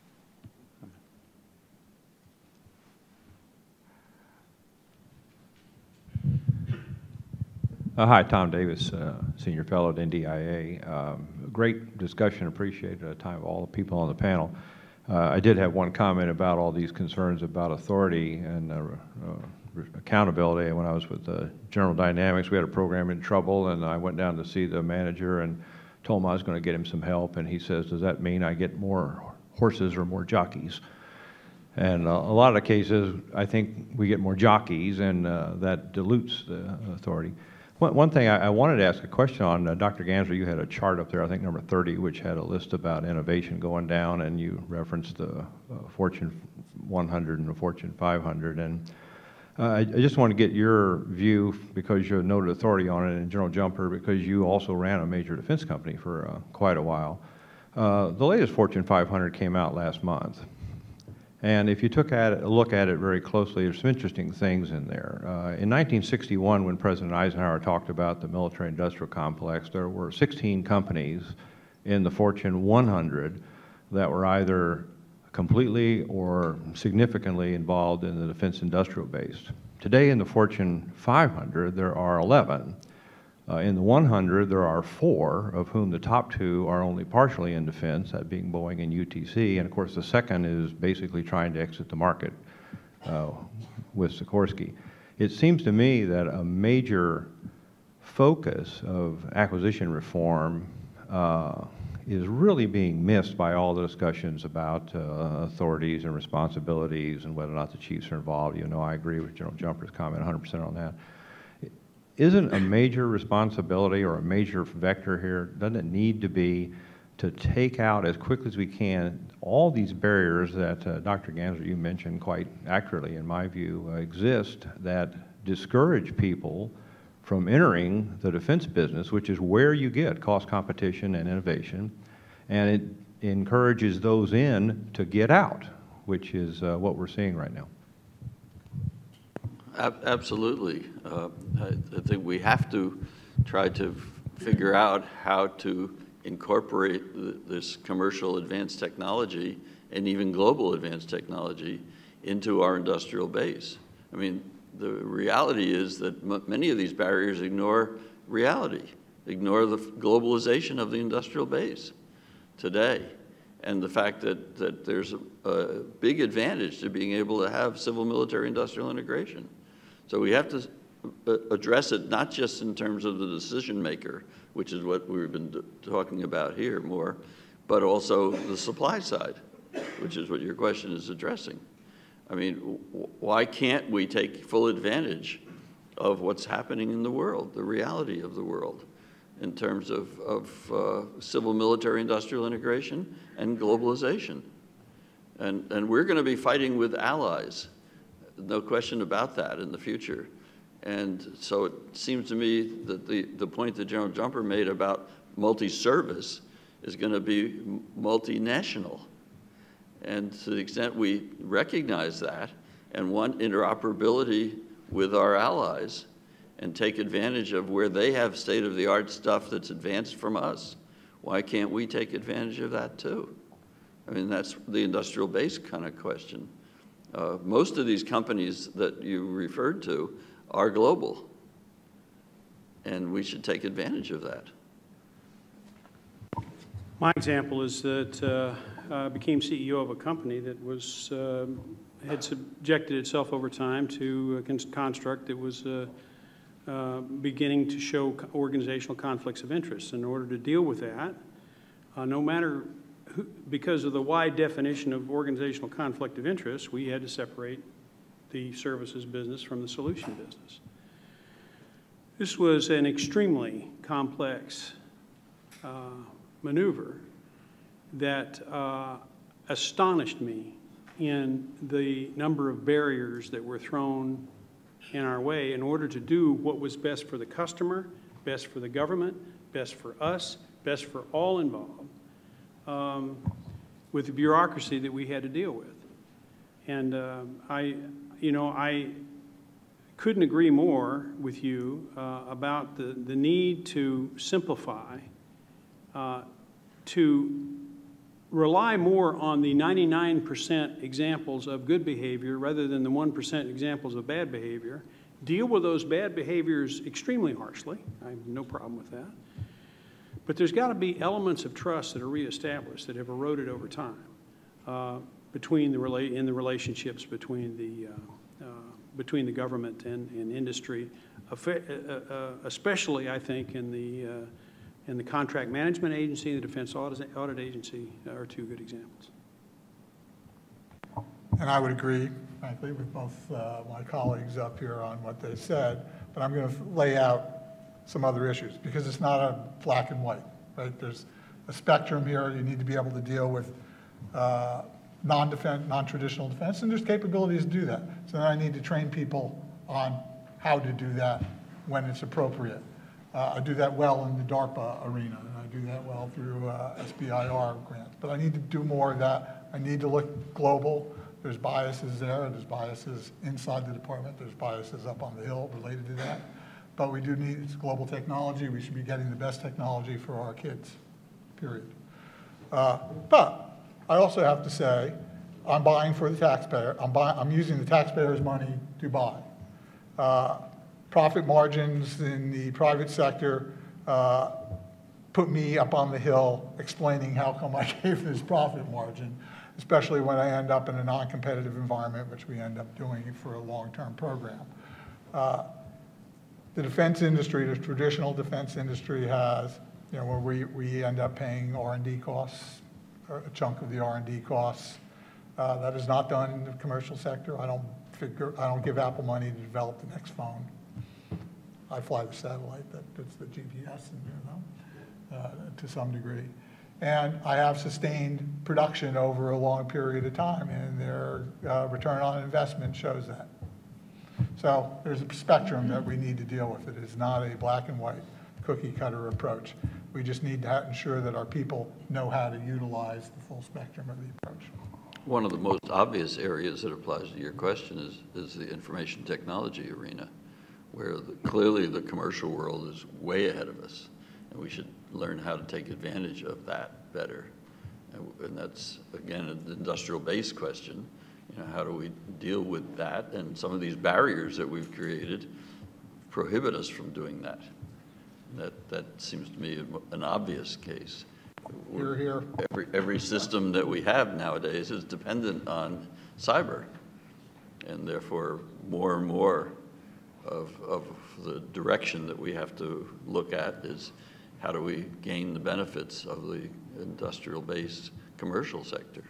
Uh, hi, Tom Davis, uh, Senior Fellow at N D I A. Um, great discussion, appreciated the time of all the people on the panel. Uh, I did have one comment about all these concerns about authority and uh, uh, accountability. When I was with uh, General Dynamics, we had a program in trouble, and I went down to see the manager and told him I was going to get him some help, and he says, does that mean I get more horses or more jockeys? And uh, a lot of the cases, I think we get more jockeys, and uh, that dilutes the authority. One, one thing I, I wanted to ask a question on, uh, Doctor Gansler, you had a chart up there, I think number thirty, which had a list about innovation going down, and you referenced the uh, Fortune one hundred and the Fortune five hundred. And uh, I, I just want to get your view, because you're a noted authority on it, and General Jumper, because you also ran a major defense company for uh, quite a while. Uh, the latest Fortune five hundred came out last month. And if you took at it, a look at it very closely, there's some interesting things in there. Uh, in nineteen sixty-one, when President Eisenhower talked about the military-industrial complex, there were sixteen companies in the Fortune one hundred that were either completely or significantly involved in the defense industrial base. Today in the Fortune five hundred, there are eleven. Uh, in the one hundred, there are four, of whom the top two are only partially in defense, that being Boeing and U T C. And of course, the second is basically trying to exit the market uh, with Sikorsky. It seems to me that a major focus of acquisition reform uh, is really being missed by all the discussions about uh, authorities and responsibilities and whether or not the chiefs are involved. You know, I agree with General Jumper's comment one hundred percent on that. Isn't a major responsibility or a major vector here, doesn't it need to be to take out as quickly as we can all these barriers that uh, Doctor Gansler, you mentioned quite accurately, in my view, uh, exist that discourage people from entering the defense business, which is where you get cost competition and innovation, and it encourages those in to get out, which is uh, what we're seeing right now. Absolutely. Uh, I, I think we have to try to figure out how to incorporate th this commercial advanced technology and even global advanced technology into our industrial base. I mean, the reality is that m many of these barriers ignore reality, ignore the globalization of the industrial base today, and the fact that, that there's a, a big advantage to being able to have civil-military industrial integration. So we have to address it not just in terms of the decision maker, which is what we've been talking about here more, but also the supply side, which is what your question is addressing. I mean, why can't we take full advantage of what's happening in the world, the reality of the world, in terms of, of uh, civil military industrial integration and globalization? And, and we're going to be fighting with allies. No question about that in the future. And so it seems to me that the, the point that General Jumper made about multi-service is going to be multinational. And to the extent we recognize that and want interoperability with our allies and take advantage of where they have state-of-the-art stuff that's advanced from us, why can't we take advantage of that too? I mean, that's the industrial base kind of question. Uh, most of these companies that you referred to are global, and we should take advantage of that. My example is that uh, uh, became C E O of a company that was, uh, had subjected itself over time to a con construct that was uh, uh, beginning to show organizational conflicts of interest. In order to deal with that, uh, no matter who, because of the wide definition of organizational conflict of interest, we had to separate the services business from the solution business. This was an extremely complex uh, maneuver that uh, astonished me in the number of barriers that were thrown in our way in order to do what was best for the customer, best for the government, best for us, best for all involved, um, with the bureaucracy that we had to deal with. And uh, I, you know, I couldn't agree more with you uh, about the, the need to simplify, uh, to rely more on the ninety-nine percent examples of good behavior rather than the one percent examples of bad behavior, deal with those bad behaviors extremely harshly. I have no problem with that. But there's got to be elements of trust that are reestablished that have eroded over time uh, between the rela in the relationships between the uh, uh, between the government and, and industry, especially I think in the uh, in the Contract Management Agency and the Defense Audit, Audit Agency are two good examples. And I would agree, frankly, with both uh, my colleagues up here on what they said, but I'm going to lay out some other issues because it's not a black and white, right? There's a spectrum here. You need to be able to deal with uh, non-defense, non-traditional defense, and there's capabilities to do that. So then I need to train people on how to do that when it's appropriate. Uh, I do that well in the DARPA arena, and I do that well through uh, S B I R grants. But I need to do more of that. I need to look global. There's biases there. There's biases inside the department. There's biases up on the Hill related to that. But we do need it's global technology. We should be getting the best technology for our kids, period. Uh, but I also have to say, I'm buying for the taxpayer. I'm, buy, I'm using the taxpayer's money to buy. Uh, profit margins in the private sector uh, put me up on the Hill explaining how come I gave this profit margin, especially when I end up in a non-competitive environment, which we end up doing for a long-term program. Uh, the defense industry, the traditional defense industry has, you know, where we, we end up paying R and D costs, or a chunk of the R and D costs. Uh, that is not done in the commercial sector. I don't figure, I don't give Apple money to develop the next phone. I fly the satellite that puts the G P S in there, though, uh, to some degree. And I have sustained production over a long period of time, and their uh, return on investment shows that. So there's a spectrum that we need to deal with. It is not a black and white cookie cutter approach. We just need to ensure that our people know how to utilize the full spectrum of the approach. One of the most obvious areas that applies to your question is, is the information technology arena, where the, clearly the commercial world is way ahead of us, and we should learn how to take advantage of that better. And, and that's, again, an industrial-based question. You know, how do we deal with that? And some of these barriers that we've created prohibit us from doing that. That, that seems to me an obvious case. Here, here. Every, every system that we have nowadays is dependent on cyber, and therefore more and more of, of the direction that we have to look at is how do we gain the benefits of the industrial-based commercial sector.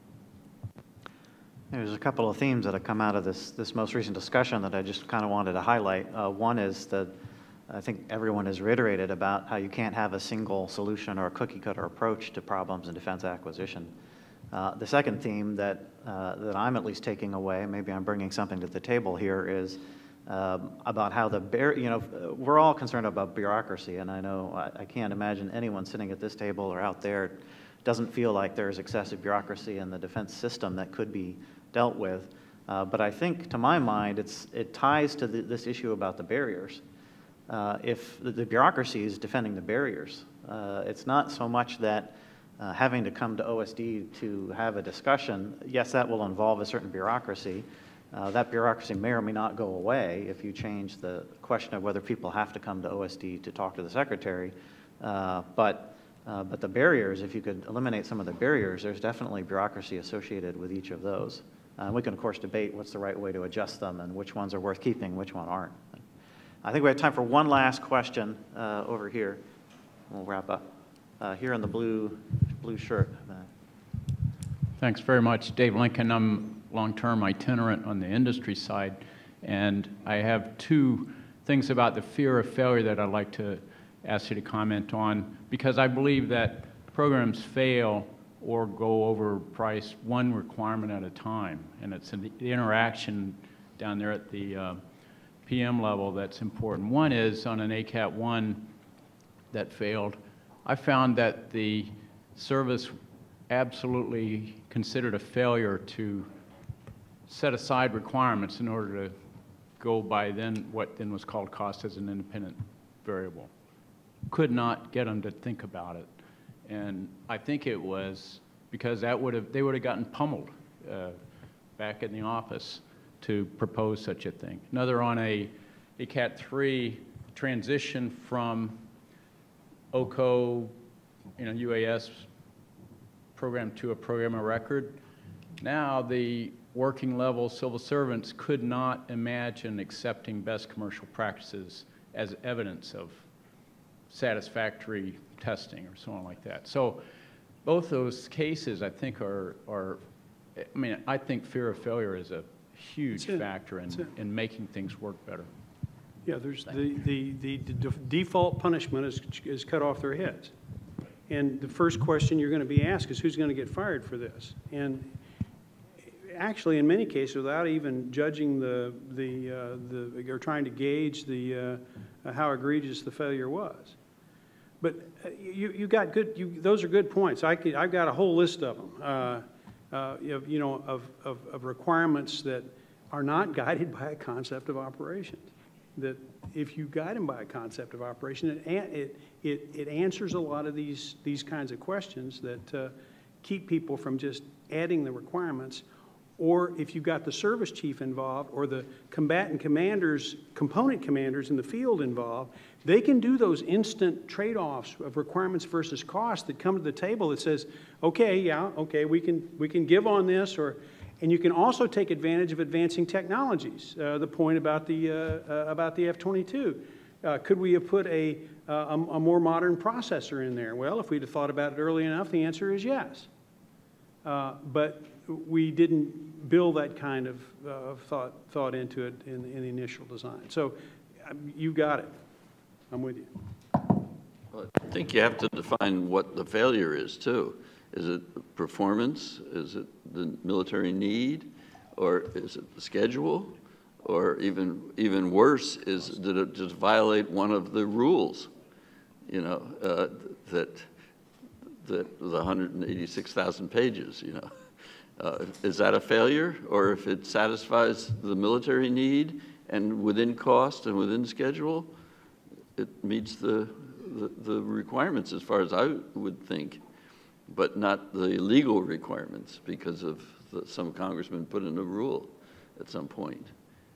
There's a couple of themes that have come out of this, this most recent discussion that I just kind of wanted to highlight. Uh, one is that I think everyone has reiterated about how you can't have a single solution or a cookie-cutter approach to problems in defense acquisition. Uh, the second theme that, uh, that I'm at least taking away, maybe I'm bringing something to the table here, is um, about how the, bar you know, we're all concerned about bureaucracy, and I know I, I can't imagine anyone sitting at this table or out there doesn't feel like there's excessive bureaucracy in the defense system that could be dealt with. Uh, but I think, to my mind, it's, it ties to the, this issue about the barriers. Uh, if the, the bureaucracy is defending the barriers, uh, it's not so much that uh, having to come to O S D to have a discussion, yes, that will involve a certain bureaucracy. Uh, that bureaucracy may or may not go away if you change the question of whether people have to come to O S D to talk to the secretary. Uh, but Uh, but the barriers, if you could eliminate some of the barriers, there's definitely bureaucracy associated with each of those. Uh, we can, of course, debate what's the right way to adjust them and which ones are worth keeping, which one aren't. I think we have time for one last question uh, over here. We'll wrap up. Uh, here in the blue, blue shirt. Thanks very much. Dave Lincoln. I'm long-term itinerant on the industry side, and I have two things about the fear of failure that I'd like to ask you to comment on, because I believe that programs fail or go over price one requirement at a time, and it's the interaction down there at the uh, P M level that's important. One is on an A CAT one that failed. I found that the service absolutely considered a failure to set aside requirements in order to go by then what then was called cost as an independent variable. Could not get them to think about it. And I think it was because that would have, they would have gotten pummeled uh, back in the office to propose such a thing. Another on a, a CAT three transition from O C O, you know, U A S program to a program of record. Now the working level civil servants could not imagine accepting best commercial practices as evidence of satisfactory testing or something like that. So both those cases, I think, are, are I mean, I think fear of failure is a huge factor in, in making things work better. Yeah, there's the, the, the, the default punishment is, is cut off their heads. And the first question you're going to be asked is who's going to get fired for this? And actually, in many cases, without even judging the, the, uh, the or trying to gauge the, uh, how egregious the failure was. But uh, you, you got good, you, those are good points. I could, I've got a whole list of them, uh, uh, you know, of, of, of requirements that are not guided by a concept of operations. That if you guide them by a concept of operation, it, it, it, it answers a lot of these, these kinds of questions that uh, keep people from just adding the requirements. Or if you've got the service chief involved or the combatant commanders, component commanders in the field involved, they can do those instant trade-offs of requirements versus cost that come to the table that says, okay, yeah, okay, we can, we can give on this, or, and you can also take advantage of advancing technologies. Uh, the point about the, uh, uh, about the F twenty-two. Uh, could we have put a, uh, a, a more modern processor in there? Well, if we'd have thought about it early enough, the answer is yes. Uh, but we didn't build that kind of uh, thought, thought into it in, in the initial design. So um, you got it. I'm with you. Well, I think you have to define what the failure is, too. Is it performance? Is it the military need? Or is it the schedule? Or even, even worse, is did it just violate one of the rules? You know, uh, that, that the one hundred eighty-six thousand pages, you know. Uh, is that a failure? Or if it satisfies the military need and within cost and within schedule, it meets the, the, the requirements as far as I would think, but not the legal requirements because of the, some congressman put in a rule at some point.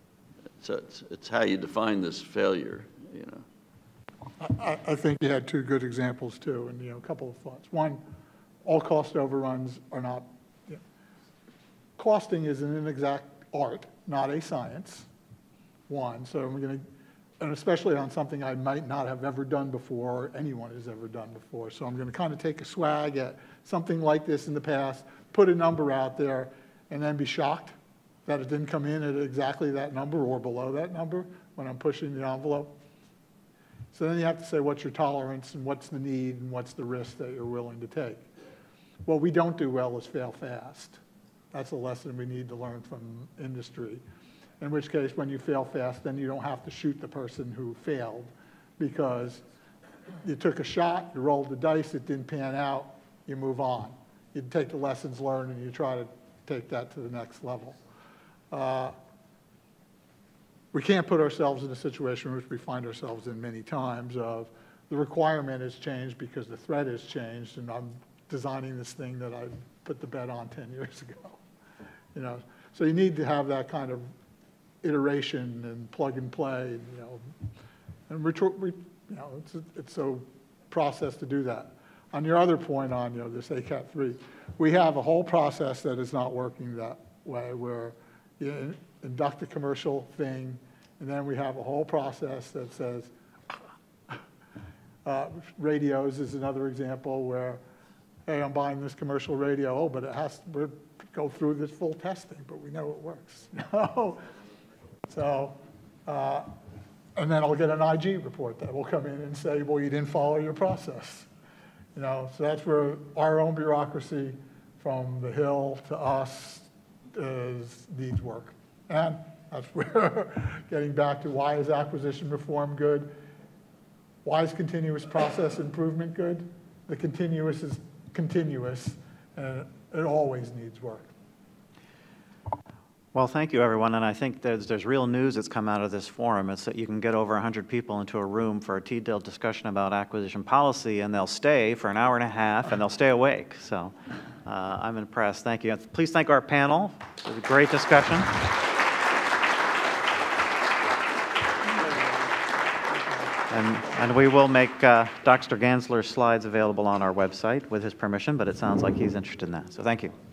So it's, it's how you define this failure, you know. I, I think you had two good examples too, and you know, a couple of thoughts. One, all cost overruns are not, you know, costing is an inexact art, not a science. One, so I'm going to, and especially on something I might not have ever done before, or anyone has ever done before. So I'm going to kind of take a swag at something like this in the past, put a number out there, and then be shocked that it didn't come in at exactly that number or below that number when I'm pushing the envelope. So then you have to say what's your tolerance and what's the need and what's the risk that you're willing to take. What we don't do well is fail fast. That's a lesson we need to learn from industry. In which case, when you fail fast, then you don't have to shoot the person who failed because you took a shot, you rolled the dice, it didn't pan out, you move on. You take the lessons learned and you try to take that to the next level. Uh, we can't put ourselves in a situation which we find ourselves in many times of the requirement has changed because the threat has changed and I'm designing this thing that I put the bet on ten years ago. You know, so you need to have that kind of iteration and plug and play, you know, and retro, re, you know, it's a, it's a process to do that. on your other point on, you know, this A CAT three, we have a whole process that is not working that way, where you induct a commercial thing, and then we have a whole process that says, uh, radios is another example where, hey, I'm buying this commercial radio, oh, but it has to go through this full testing, but we know it works. No. So, uh, and then I'll get an I G report that will come in and say, well, you didn't follow your process. You know, so that's where our own bureaucracy from the Hill to us is, needs work. And that's where, getting back to why is acquisition reform good? Why is continuous process improvement good? The continuous is continuous, and it always needs work. Well, thank you, everyone, and I think there's, there's real news that's come out of this forum. It's that you can get over one hundred people into a room for a detailed discussion about acquisition policy, and they'll stay for an hour and a half, and they'll stay awake. So uh, I'm impressed. Thank you. Please thank our panel. It was a great discussion. And, and we will make uh, Doctor Gansler's slides available on our website with his permission, but it sounds like he's interested in that. So thank you.